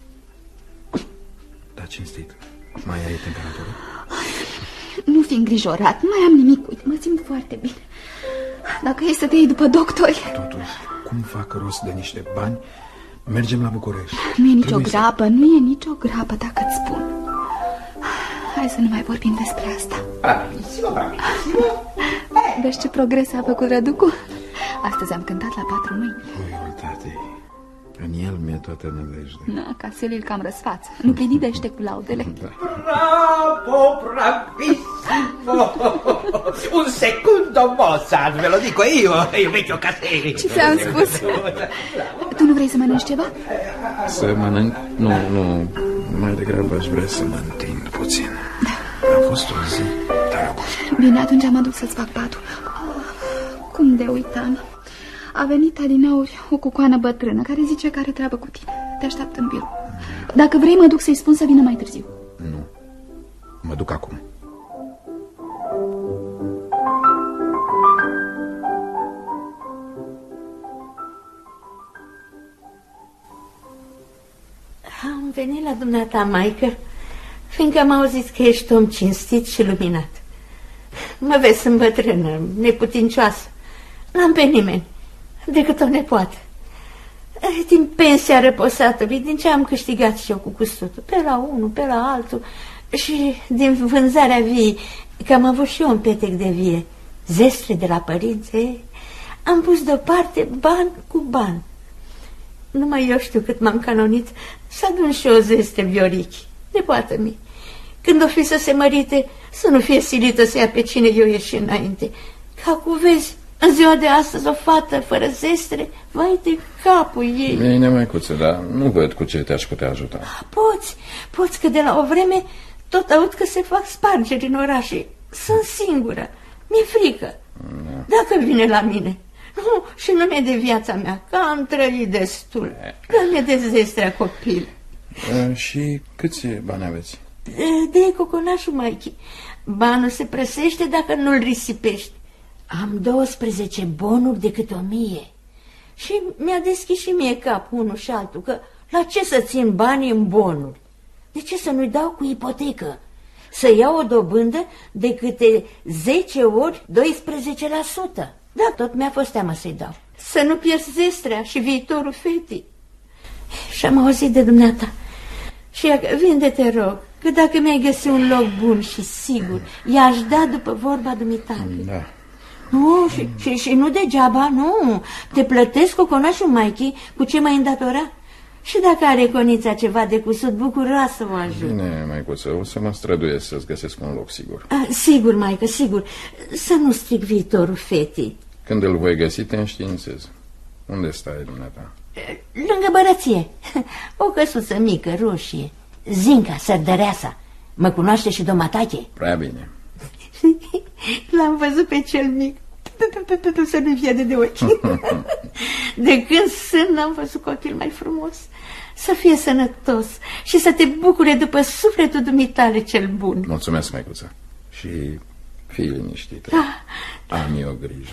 Da, cinstit. Mai ai temperatură? Nu fi îngrijorat, nu mai am nimic. Uite, mă simt foarte bine. Dacă e să te iei după doctori... Totuși, cum fac rost de niște bani, mergem la București. Nu e nicio grabă, să... nu e nicio grabă, dacă îți spun. Hai să nu mai vorbim despre asta. Bravissimo, bravissimo. Vezi ce progres a făcut Răducu? Astăzi am cântat la patru mâini. Oi, tate, în el mi-e toată nădejde. Na, Caseliu îl cam răsfață. Nu plididește cu laudele. Da. Bravo, bravissimo. Un secondo, Mozart, ve lo dico io, il vecchio Caselli. Ce ți-am spus? Tu nu vrei să mănânci ceva? Să mănânc? Nu, nu. Mai degrabă aș vrea să mă întind puțin. A fost o zi dragostă. Bine, atunci am adus să-ți fac patul. Cum de uitam. A venit adineauri o cucoană bătrână care zice că are treabă cu tine. Te așteaptă în birou. Dacă vrei, mă duc să-i spun să vină mai târziu. Nu. Mă duc acum. Am venit la dumneata, maică, fiindcă am auzit că ești om cinstit și luminat. Mă vezi, sunt bătrână, neputincioasă. N-am pe nimeni, decât o nepoată. Din pensia răposată, din ce am câștigat și eu cu custutul, pe la unul, pe la altul, și din vânzarea viei, că am avut și eu un petec de vie, zestre de la părinți, am pus deoparte ban cu ban. Numai eu știu cât m-am canonit să adun și o zestre Viorichi, nepoată mie. Când o fi să se mărite, să nu fie silită să ia pe cine eu ieși înainte. Ca cu vezi, În ziua de astăzi o fată fără zestre, vai de capul ei. Bine, măicuță, dar nu văd cu ce te-aș putea ajuta. Poți, poți că de la o vreme tot aud că se fac spargeri în orașe. Sunt singură, mi-e frică. Da. Dacă vine la mine. Nu, și nu mi-e de viața mea, că am trăit destul. Că mi-e de zestrea copil. E, și câți bani aveți? De, de coconașul Maichi. Banul se prăsește dacă nu-l risipești. Am douăsprezece bonuri de câte o mie. Și mi-a deschis și mie capul unul și altul, că la ce să țin banii în bonuri? De ce să nu-i dau cu ipotecă? Să iau o dobândă de câte zece ori doisprezece la sută. Da, tot mi-a fost teamă să-i dau. Să nu pierd zestrea și viitorul fetii. Și am auzit de dumneata. Și ea, vinde, te rog, că dacă mi-ai găsit un loc bun și sigur, i-aș da după vorba dumitale. Da. Nu, și, și, și nu degeaba, nu. Te plătesc coconașul Maichi cu ce m-ai îndatorat. Și dacă are Conița ceva de cusut, bucuroasă o ajut. Bine, măicuță, o să mă străduiesc să-ți găsesc un loc sigur. A, sigur, maică, sigur. Să nu stric viitorul fetii. Când îl voi găsi, te înștiințez. Unde stai, dumneata? Lângă bărăție. O căsuță mică, roșie. Zinca, sărdăreasa. Mă cunoaște și domatache? Prea bine. L-am văzut pe cel mic. Să nu-i fie de ochi. De când sunt, n-am văzut copil mai frumos. Să fie sănătos și să te bucure după sufletul dumitale cel bun. Mulțumesc, măicuță. Și fii liniștită. Da. Am eu grijă.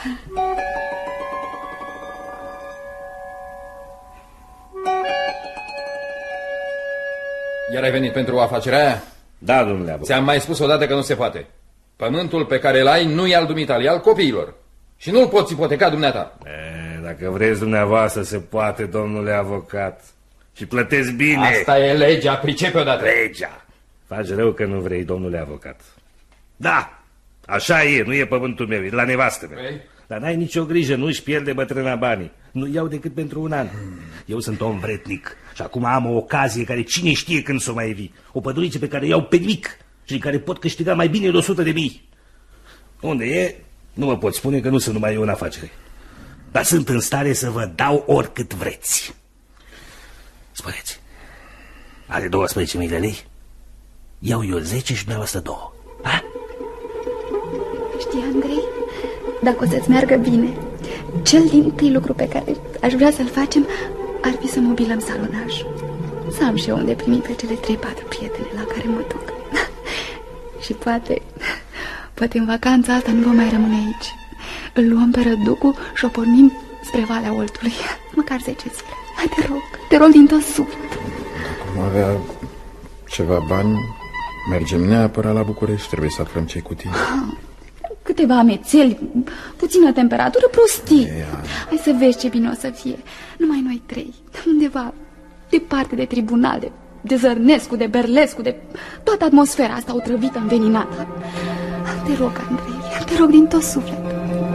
Iar ai venit pentru afacerea aia? Da, domnule avocat. Ți-am mai spus odată că nu se poate. Pământul pe care îl ai nu e al dumitale, e al copiilor. Și nu-l poți ipoteca dumneata. E, dacă vreți dumneavoastră, se poate, domnule avocat. Și plătesc bine. Asta e legea, pricepe odată. Legea. Faci rău că nu vrei, domnule avocat. Da, așa e, nu e pământul meu, e la nevastă mea. Ei? Dar n-ai nicio grijă, nu-și pierde bătrâna banii. Nu iau decât pentru un an. Hmm. Eu sunt om vretnic și acum am o ocazie care cine știe când s-o mai evi. O păduriță pe care iau pe mic și în care pot câștiga mai bine de o sută de mii. Unde e, nu mă pot spune că nu sunt numai eu în afacere. Dar sunt în stare să vă dau oricât vreți. Spuneți, are douăsprezece mii de lei? Iau eu zece și dumneavoastră două. Ha? Știi, Andrei, dacă o să-ți meargă bine, cel din tâi lucru pe care aș vrea să-l facem ar fi să mobilăm salonajul. Să am și eu unde primi pe cele trei patru prietene la care mă duc. Și poate, poate în vacanța asta nu vom mai rămâne aici. Îl luăm pe Răducu și o pornim spre Valea Oltului. Măcar zece zile. Hai, te rog, te rog din tot sufletul. Dacă nu avea ceva bani, mergem neapărat la București. Trebuie să aflăm ce-i cu tine. Câteva amețeli, puțină temperatură, prostii. Hai să vezi ce bine o să fie. Numai noi trei, undeva departe de tribunal, de, de Zărnescu, de Berlescu, de toată atmosfera asta otrăvită, înveninată. Te rog, Andrei, te rog din tot sufletul.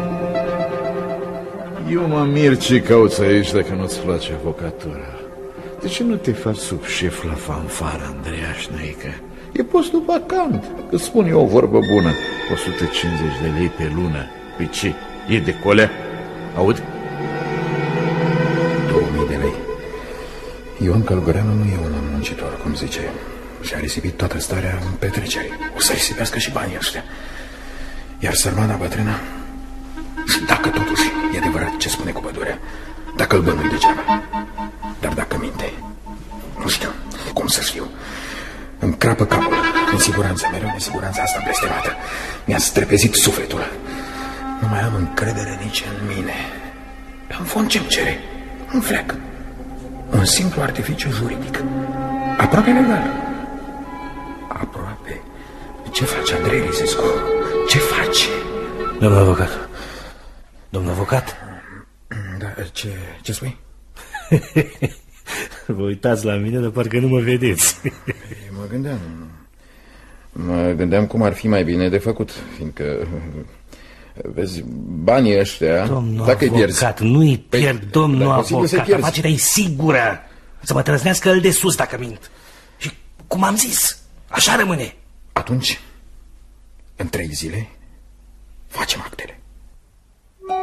Eu mă mir ce cauți aici dacă nu-ți place avocatura. De ce nu te faci sub șef la fanfară, Andreea Șnăică? E postul vacant. Îți spun eu o vorbă bună. o sută cincizeci de lei pe lună. Pe ce? E de colea? Aud? două mii de lei. Ion Călgăreanu nu e un om muncitor, cum zice. Și-a risipit toată starea în petreceri. O să risipească și banii ăștia. Iar sărmana bătrână, și dacă totuși e adevărat ce spune cu pădurea, dacă îl bănui degeaba, dar dacă minte, nu știu cum să știu. Îmi crapă capul, nesiguranța, mereu nesiguranța asta blestemată. Mi-a strepezit sufletul. Nu mai am încredere nici în mine. În fond ce-mi cere? Un fleac. Un simplu artificiu juridic. Aproape legal. Aproape. Ce faci, Andrei Risescu? Ce faci? Domnul avocat. Domnul avocat? Da, ce, ce spui? Vă uitați la mine, dar parcă nu mă vedeți. Mă gândeam... Mă gândeam cum ar fi mai bine de făcut, fiindcă... Vezi, banii ăștia... Domnul dacă avocat, nu-i pierd, păi, domnul avocat. Afacerea e sigură. Să mă trăznească el de sus dacă mint. Și cum am zis, așa rămâne. Atunci, în trei zile, facem actele.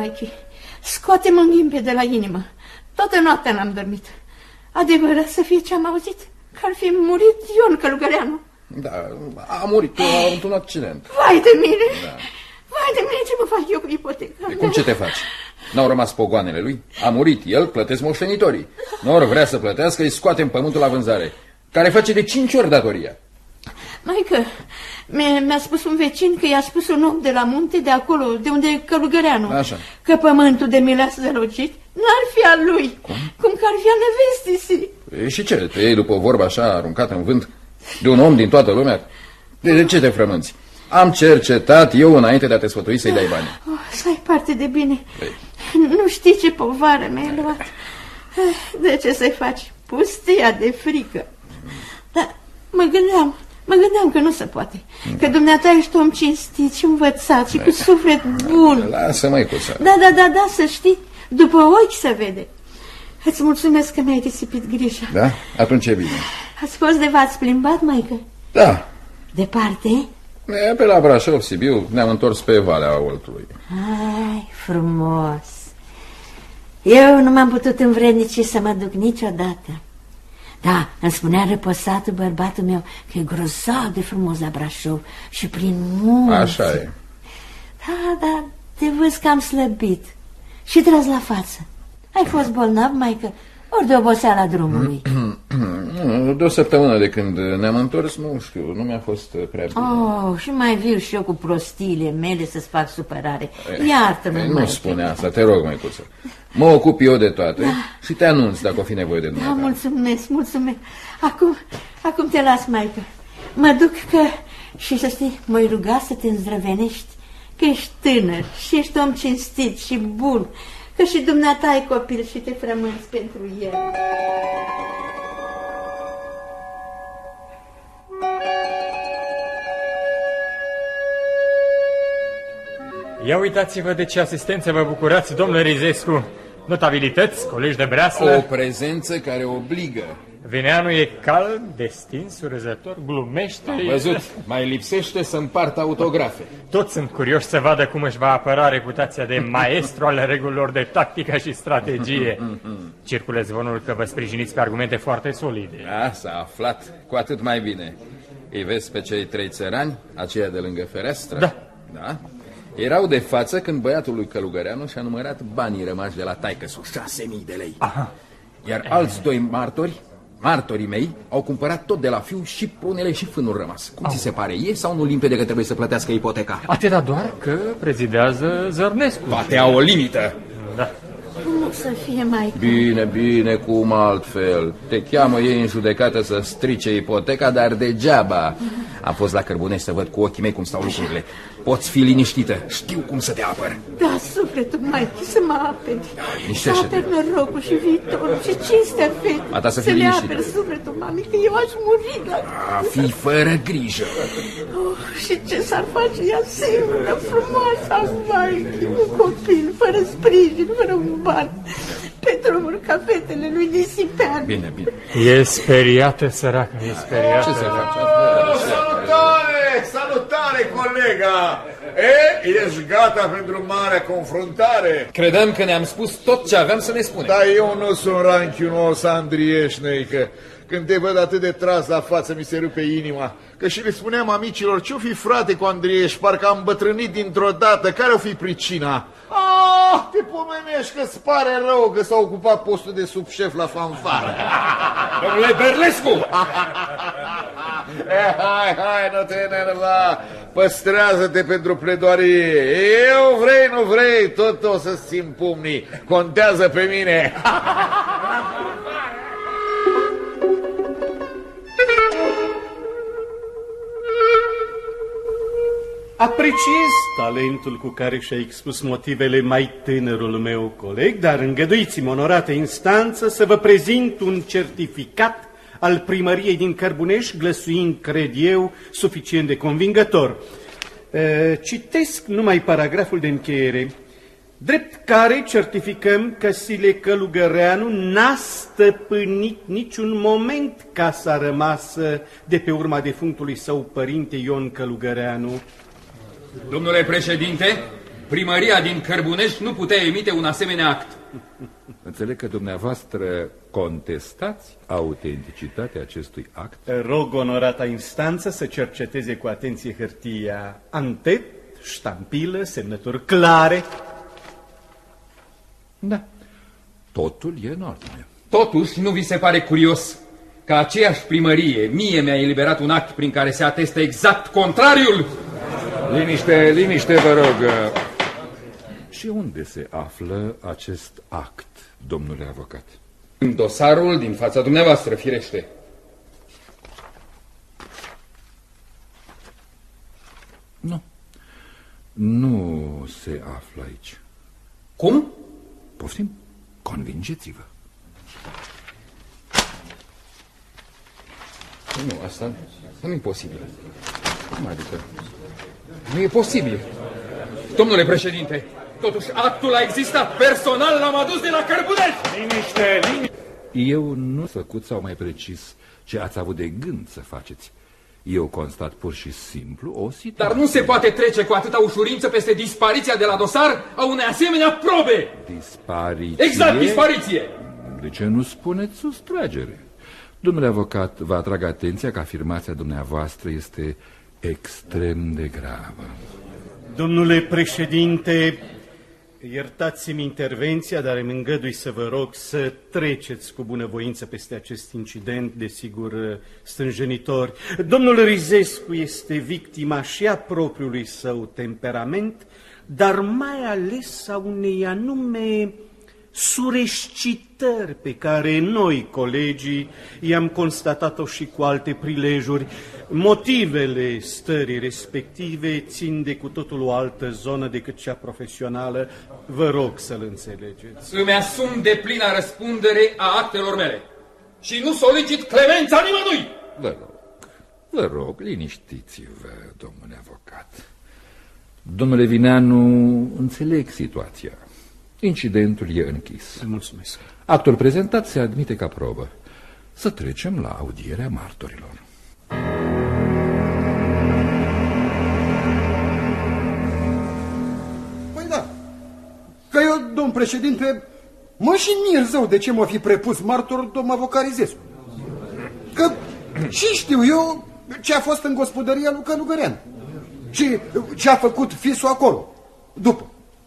Maichi, scoate-mă în ghimpe de la inimă. Toată noaptea n-am dormit. Adevărat să fie ce-am auzit? Că ar fi murit Ion Călugăreanu. Da, a murit la un accident. Vai de mine! Da. Vai de mine, ce mă fac eu cu ipoteca? De cum ce te faci? N-au rămas pogoanele lui? A murit el, plătesc moștenitorii. Nor vrea să plătească, îi scoatem pământul la vânzare, care face de cinci ori datoria. Maică, mi-a spus un vecin că i-a spus un om de la munte, de acolo, de unde e Călugăreanu, așa, că pământul de mileas zălogit n-ar fi al lui, cum, cum că ar fi al nevestii. E, și ce? Te iei după o vorbă așa aruncată în vânt de un om din toată lumea? De, de ce te frămânți? Am cercetat eu înainte de a te sfătui să-i dai bani. Oh, să ai parte de bine. Ei. Nu știi ce povară mi-ai luat. De ce să-i faci? Pustia de frică. Dar mă gândeam, mă gândeam că nu se poate. Că dumneata ești om cinstit și învățat și cu suflet bun. Lasă, măicuța. Da, da, da, da, să știi, după ochi se vede. Îți mulțumesc că mi-ai disipit grija. Da? Atunci e bine. Ați fost de v-ați plimbat, maică? Da. Departe? E, pe la Brașov, Sibiu, ne-am întors pe Valea Oltului. Ai, frumos. Eu nu m-am putut învrednici să mă duc niciodată. Da, îmi spunea răposatul bărbatul meu că e grozav de frumos la Brașov și prin munți. Așa e. Da, da, te văd că am slăbit și tras la față. Ai fost bolnav, maică? Ori de oboseala drumului? De o săptămână de când ne-am întors, nu știu, nu mi-a fost prea bine. Oh, și mai viu și eu cu prostiile mele să-ți fac supărare. Iartă-mă, maică. Nu spune asta, te rog, măicuță. Mă ocup eu de toate, da, și te anunț dacă o fi nevoie de noi. Da, mulțumesc, mulțumesc. Acum, acum te las, maică. Mă duc că, și să știi, mă-i ruga să te îndrăvenești, că ești tânăr și ești om cinstit și bun, că și dumneata ai copil și te frămânți pentru el. Ia uitați-vă de ce asistență vă bucurați, domnule Rizescu. Notabilități, colegi de breaslă. O prezență care obligă. Veneanu e cald, destins, surâzător, glumește. Am văzut, mai lipsește să împartă autografe. Toți sunt curioși să vadă cum își va apăra reputația de maestru al regulilor de tactică și strategie. Circulă zvonul că vă sprijiniți pe argumente foarte solide. Da, s-a aflat, cu atât mai bine. Îi vezi pe cei trei țărani, aceia de lângă fereastră? Da. Da? Erau de față când băiatul lui Călugăreanu și-a numărat banii rămași de la taică-su, șase mii de lei. Aha. Iar alți doi martori, martorii mei, au cumpărat tot de la fiu și prunele și fânul rămas. Cum oh. ți se pare? E sau nu limpede că trebuie să plătească ipoteca? Atâta doar că prezidează Zărnescu. Poate au o limită. Da. Cum să fie, mai Bine, bine, cum altfel. Te cheamă ei în judecată să strice ipoteca, dar degeaba. Am fost la Cărbunești să văd cu ochii mei cum stau lucrurile. Poți fi liniștită, știu cum să te apăr. Da, sufletul, mai să mă aperi. Să aperi norocul și viitorul și cinstea fetei. A ta să fii liniștită. Să le aperi sufletul, mami, că eu aș muri la... A, fii fără grijă. Oh, și ce s-ar face ea singură, frumoasa, vai, un copil, fără sprijin, fără un ban, pe drumuri ca fetele lui Nisipean. Bine, bine. E speriată, săracă, e speriată. Ce se face? Salutare, salutare, colega! E, ești gata pentru marea confruntare? Credeam că ne-am spus tot ce aveam să ne spunem. Dar eu nu sunt ranchiunos, Andrieșneică. Când te văd atât de tras la față, mi se rupe inima. Că și le spuneam amicilor, ce-o fi frate cu Andrieș, parcă am bătrânit dintr-o dată, care-o fi pricina? Ah, te pomenești că-ți pare rău că s-a ocupat postul de subșef la fanfară. Domnule Berlescu! Eh, hai, hai, nu te enerva, păstrează-te pentru pledoarie. Eu vrei, nu vrei, tot o să-ți țin pumnii, contează pe mine. Apreciez talentul cu care și-a expus motivele mai tânărul meu coleg, dar îngăduiți-mi, onorată instanță, să vă prezint un certificat al primăriei din Cărbunești, glăsuind, cred eu, suficient de convingător. Citesc numai paragraful de încheiere. Drept care certificăm că Sile Călugăreanu n-a stăpânit niciun moment casa rămasă de pe urma defunctului său părinte Ion Călugăreanu. Domnule președinte, primăria din Cărbunești nu putea emite un asemenea act. Înțeleg că dumneavoastră contestați autenticitatea acestui act? Rog onorata instanță să cerceteze cu atenție hârtia antet, ștampilă, semnături clare. Da, totul e în ordine. Totuși, nu vi se pare curios că aceeași primărie mie mi-a eliberat un act prin care se atestă exact contrariul? Liniște, liniște, vă rog. Și unde se află acest act, domnule avocat? În dosarul din fața dumneavoastră, firește. Nu. Nu se află aici. Cum? Poftim, convingeți-vă. Nu, asta nu e posibil. Cum adică? Nu e posibil. Domnule președinte, totuși actul a existat. Personal l-am adus de la Cărbunești. Liniște, liniște. Eu nu făcut, sau mai precis, ce ați avut de gând să faceți. Eu constat pur și simplu o situație. Dar nu se poate trece cu atâta ușurință peste dispariția de la dosar a unei asemenea probe. Dispariție? Exact, dispariție. De ce nu spuneți sustragere? Domnule avocat, vă atrag atenția că afirmația dumneavoastră este extrem de gravă. Domnule președinte, iertați-mi intervenția, dar îmi îngădui să vă rog să treceți cu bunăvoință peste acest incident, desigur stânjenitor. Domnul Rizescu este victima și a propriului său temperament, dar mai ales a unei anume surescitări pe care noi, colegii, i-am constatat-o și cu alte prilejuri. Motivele stării respective țin de cu totul o altă zonă decât cea profesională. Vă rog să-l înțelegeți. Îmi asum de plină răspundere a actelor mele și nu solicit clemența nimănui. Vă rog, vă rog, liniștiți-vă, domnule avocat. Domnule Vineanu, înțeleg situația. Incidentul e închis. Mulțumesc. Actul prezentat se admite ca probă. Să trecem la audierea martorilor. Păi da, că eu, domn președinte, mă și mir zău de ce m-a fi prepus martor domn avocat Rizescu. Că și știu eu ce a fost în gospodăria lui Călugărean și ce a făcut fisul acolo, după.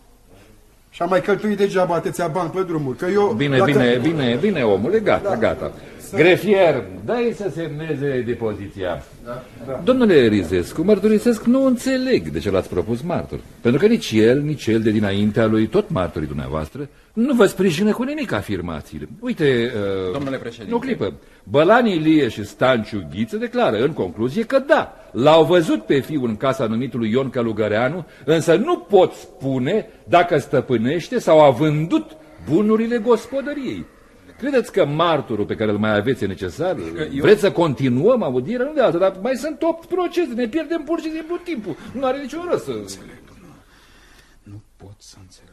Și am mai cheltuit degeaba atâția bani pe drumuri, că eu... Bine, dacă... bine, bine, bine, omule, gata, da. gata. Să... Grefier, dai să semneze depoziția. Da. Da. Domnule Rizescu, mărturisesc, nu înțeleg de ce l-ați propus martor. Pentru că nici el, nici el de dinaintea lui, tot martorii dumneavoastră, nu vă sprijină cu nimic afirmațiile. Uite, uh, domnule președinte, o clipă. Bălan Ilie și Stanciu Ghiță declară în concluzie că da, l-au văzut pe fiul în casa numitului Ion Călugăreanu, însă nu pot spune dacă stăpânește sau a vândut bunurile gospodăriei. Credeți că martorul pe care îl mai aveți e necesar? Eu... Vreți să continuăm audierea? Nu de altă, dar mai sunt opt procese, ne pierdem pur și simplu timpul. Nu are niciun rost să... Înțeleg, nu, nu pot să înțeleg.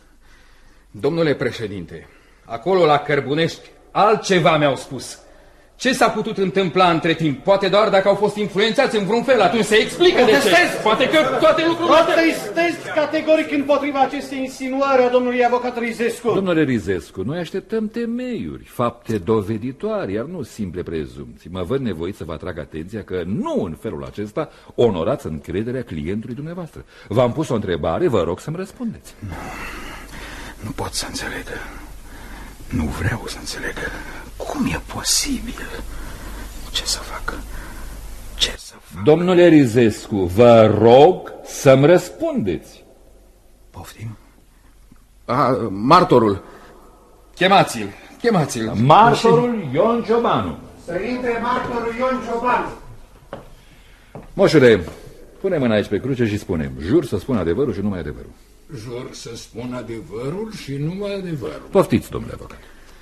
Domnule președinte, acolo la Cărbunești altceva mi-au spus. Ce s-a putut întâmpla între timp? Poate doar dacă au fost influențați în vreun fel, atunci se explică de ce. Poate că toate lucrurile... Protestez categoric împotriva acestei insinuări a domnului avocat Rizescu. Domnule Rizescu, noi așteptăm temeiuri, fapte doveditoare, iar nu simple prezumții. Mă văd nevoit să vă atrag atenția că nu în felul acesta onorați încrederea clientului dumneavoastră. V-am pus o întrebare, vă rog să-mi răspundeți. Nu, nu pot să înțeleg. Nu vreau să înțeleg. Cum e posibil? Ce să fac? Ce să fac? Domnule Rizescu, vă rog să-mi răspundeți. Poftim? A, martorul. Chemați-l, chemați-l. Martorul Ion Ciobanu. Să intre martorul Ion Ciobanu. Moșule, pune mâna aici pe cruce și spune, jur să spun adevărul și numai adevărul. Jur să spun adevărul și numai adevărul. Poftiți, domnule avocat.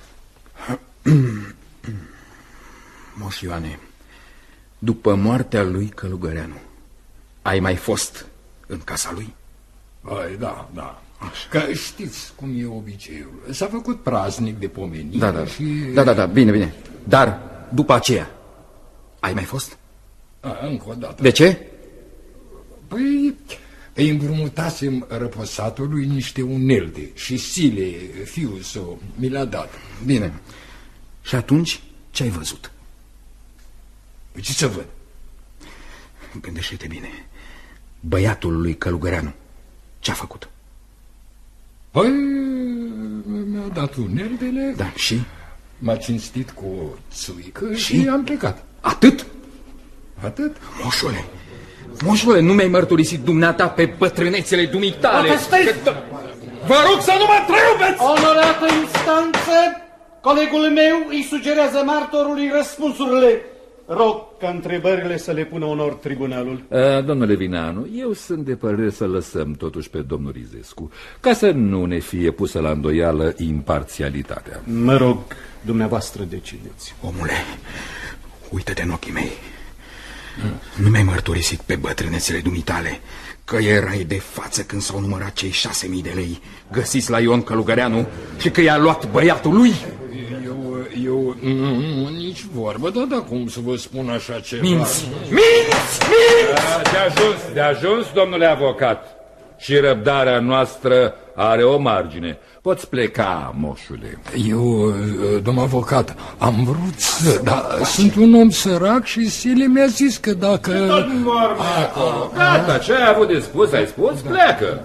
Moș Ioane, după moartea lui Călugăreanu, ai mai fost în casa lui? Ai, da, da. Că știți cum e obiceiul. S-a făcut praznic de pomenire. Da, da, și... da, da, da, bine, bine. Dar după aceea, ai mai fost? A, încă o dată. De ce? Păi, îi împrumutasem răposatului niște unelte și Sile, fiul său, mi l-a dat. Bine. Și atunci ce ai văzut? Ce să văd? Gândește-te bine. Băiatul lui Călugăreanu ce-a făcut? Păi, mi-a dat uneltele. Da, și? M-a cinstit cu o țuică și, și am plecat. Atât? Atât? Moșule, moșule, nu mi-ai mărturisit dumneata pe bătrânețele dumitale. Că... Vă rog să nu mă întrerupeți! Onorată instanță, colegul meu îi sugerează martorului răspunsurile. Rog ca întrebările să le pună onor tribunalul. A, domnule Vineanu, eu sunt de părere să lăsăm totuși pe domnul Rizescu, ca să nu ne fie pusă la îndoială imparțialitatea. Mă rog, dumneavoastră decideți. Omule, uită-te în ochii mei. Nu mi-ai mărturisit pe bătrânețele dumitale că erai de față când s-au numărat cei șase mii de lei găsiți la Ion Călugăreanu și că i-a luat băiatul lui? Eu, eu, nu, nici vorbă, dar da, cum să vă spun așa ceva? Minți! Minți! Minți! De ajuns, de ajuns, domnule avocat. Și răbdarea noastră are o margine. Poți pleca, moșule. Eu, domn avocat, am vrut să... Dar sunt un om sărac și Sile mi-a zis că dacă... Gata, ce ai avut de spus, ai spus, pleacă.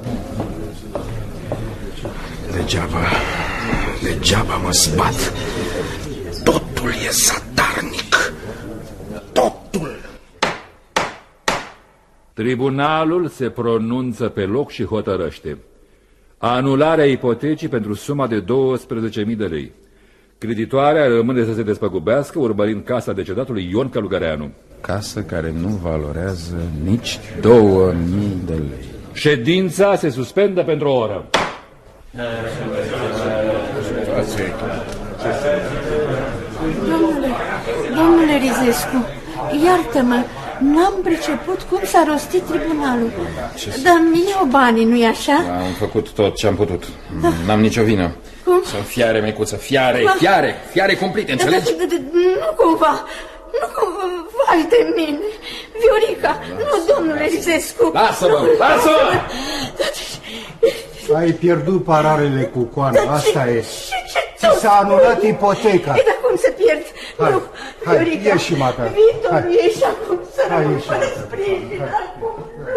Degeaba, degeaba mă zbat. Totul e satarnic. Totul. Tribunalul se pronunță pe loc și hotărăște anularea ipotecii pentru suma de douăsprezece mii de lei. Creditoarea rămâne să se despăgubească urmărind casa decedatului Ion Călugăreanu. Casă care nu valorează nici două mii de lei. Ședința se suspendă pentru o oră. Domnule, domnule Rizescu, iartă-mă, n-am priceput cum s-a rostit tribunalul. Dar mi iau banii, nu-i așa? Am făcut tot ce am putut. N-am nicio vină. Cum? Să fiare, micuță, fiare, fiare, fiare cumplite, înțelegi? Nu cumva, nu cumva, vai de mine. Viorica, nu, domnule Rizescu. Lasă-mă, lasă-mă! Ai pierdut paralele cu coana, asta e. Ți s-a anulat ipoteca. E, dar cum să pierd? Hai, Nu, hai, Viorica, ieși, mata. Viitorul ieși acum, să rămân ieși, fără mata. sprijin acum.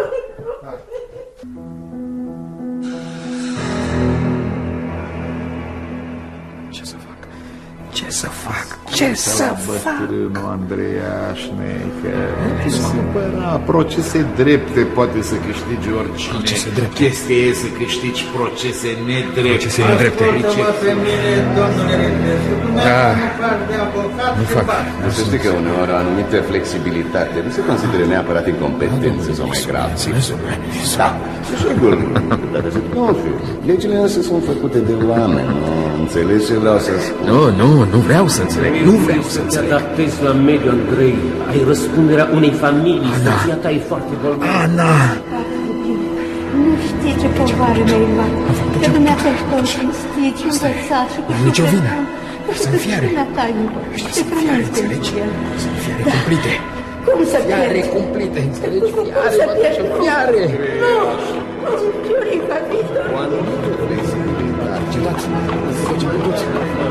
Ce să fac? Ce să fac? Ce să fac? Bătrânul Andreiașne, că nu se supăra. Procese drepte poate să câștige oricine. Procese drepte. Chestia e să câștigi procese nedrepte. Procese nedrepte. Ascultă-mă pe mine, domnule Rizescu. Da. Nu fac. Să știi că uneori o anumită flexibilitate nu se consideră neapărat incompetență sau mai grav. Da, sigur. Dar nu fiu. Legile noastre sunt făcute de oameni, nu înțelegi ce vreau să spun? Nu, nu, nu vreau să înțeleg. Nu vreau să înțeleg. Te adaptezi la mediul, Andrei. Ai răspunderea unei familii. Soția ta e foarte bolnavă. Ana! Nu știi ce povară mi-ai luat. Că dumneata ești om cinstit și învățat și cu Am nicio vină. Să-mi fiare. Dumneata iubește. Să-mi fiare, înțelegi? Să-mi fiare cumplite. Cum să pierd? Fiare cumplite, înțelegi? Cum să pierd? Fiare. Nu, Viorica, Vitor. O anumită flexibilitate. Ce dați? Ce mai duți?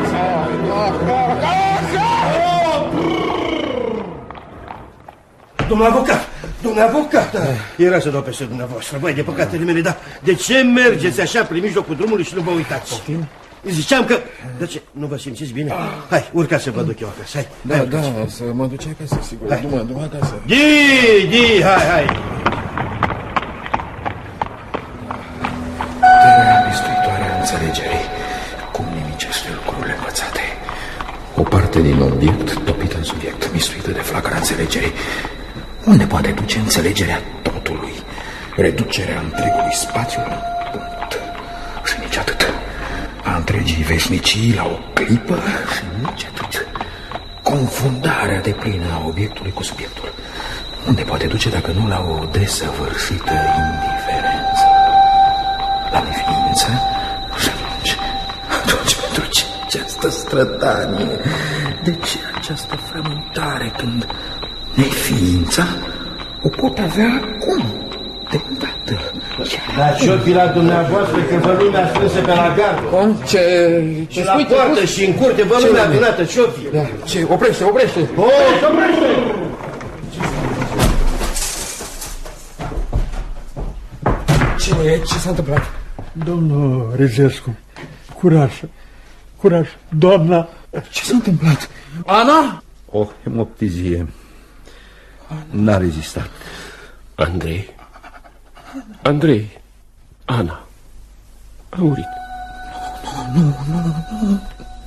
Domnul avocat, domnul avocat, da. Era să dau peste dumneavoastră, vai de păcatele mele, dar de ce mergeți așa prin mijlocul drumului și nu vă uitați? Poftim? Ziceam că... De ce? Nu vă simțiți bine? Hai, urcați să vă duc eu acasă, hai. Da, hai, da, să mă duce acasă, sigur. Du-mă, du-mă acasă. Di, di, hai, hai. Puterea mistuitoare a înțelegerii. Cum nimicește lucrurile învățate. O parte din obiect topită în subiect, mistuită de flacăra înțelegerii. Unde poate duce înțelegerea totului? Reducerea întregului spațiu la un punct. Și nici atât. A întregii veșnicii la o clipă și nici atât. Confundarea de plină a obiectului cu subiectul. Unde poate duce dacă nu la o desăvârșită indiferență? La neființă? Și atunci, atunci pentru ce această strădanie? De ce această frământare când neființa o pot avea acum, de îndată, Dar ce-o fi la dumneavoastră că vă lumea strânsă pe la gardă? Cum? Ce... Ce la poartă și în curte vă lumea adunată, ce-o fi? Da. Ce? Oprește, oprește! Oh, oprește! Ce, ce s-a întâmplat? Domnul Rizescu, curaj, curaj, doamna... Ce s-a întâmplat? Ana? O hemoptizie. N-a rezistat. Andrei? Andrei? Ana? A murit. Nu, nu, nu, nu.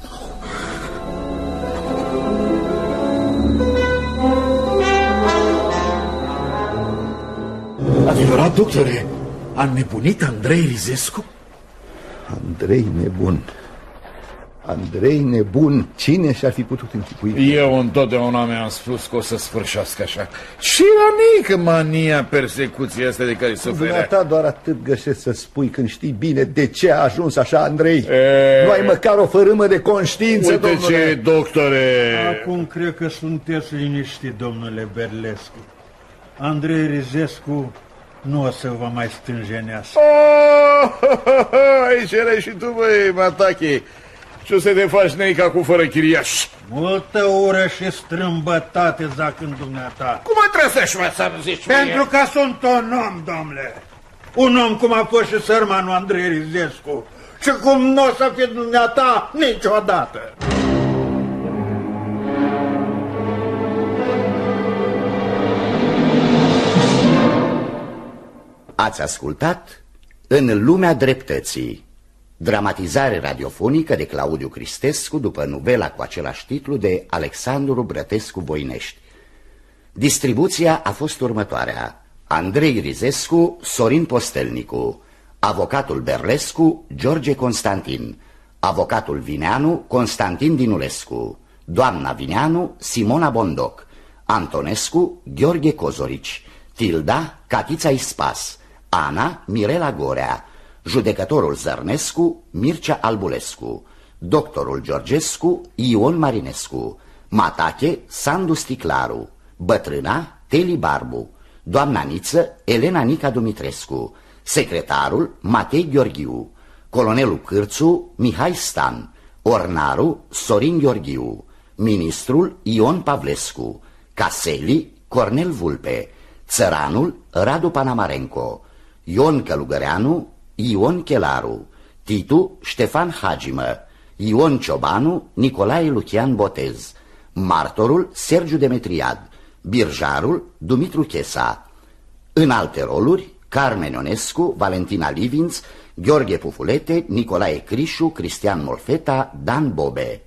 Adevărat, doctore, a nebunit Andrei Rizescu? Andrei nebun. Andrei nebun. Cine și-ar fi putut închipui? Eu întotdeauna mi-am spus că o să sfârșească așa. Și la nică mania persecuției astea de care suferea. Dumneata doar atât găsești să spui când știi bine de ce a ajuns așa Andrei. E... Nu ai măcar o fărâmă de conștiință, uite domnule. ce, doctore. Acum cred că sunteți liniștit, domnule Berlescu. Andrei Rizescu nu o să vă mai stânjenească. Oh, aici erai și tu, băi, Matache. Ce o să te faci, neica, cu fără chiriaș? Multă ură și strâmbătate zac în dumneata. Cum mă trăsești, mă, să zici? Pentru că sunt un om, domnule. Un om cum a fost și sărmanul Andrei Rizescu. Și cum nu o să fie dumneata niciodată. Ați ascultat În lumea dreptății, dramatizare radiofonică de Claudiu Cristescu după novela cu același titlu de Alexandru Brătescu Voinești. Distribuția a fost următoarea: Andrei Rizescu, Sorin Postelnicu, avocatul Berlescu, George Constantin, avocatul Vineanu, Constantin Dinulescu, doamna Vineanu, Simona Bondoc, Antonescu, Gheorghe Cozorici, Tilda, Catița Ispas, Ana, Mirela Gorea, judecătorul Zărnescu, Mircea Albulescu, doctorul Georgescu, Ion Marinescu, Matache, Sandu Sticlaru, bătrâna, Teli Barbu, doamna Niță, Elena Nica Dumitrescu, secretarul, Matei Gheorghiu, colonelul Cârțu, Mihai Stan, ornarul, Sorin Gheorghiu, ministrul, Ion Pavlescu, Caseli, Cornel Vulpe, țăranul, Radu Panamarenco, Ion Călugăreanu, Ion Chelaru, Titu, Ștefan Hagimă, Ion Ciobanu, Nicolae Lucian Botez, martorul, Sergiu Demetriad, birjarul, Dumitru Chesa. În alte roluri, Carmen Ionescu, Valentina Livinț, Gheorghe Pufulete, Nicolae Crișu, Cristian Molfeta, Dan Bobe.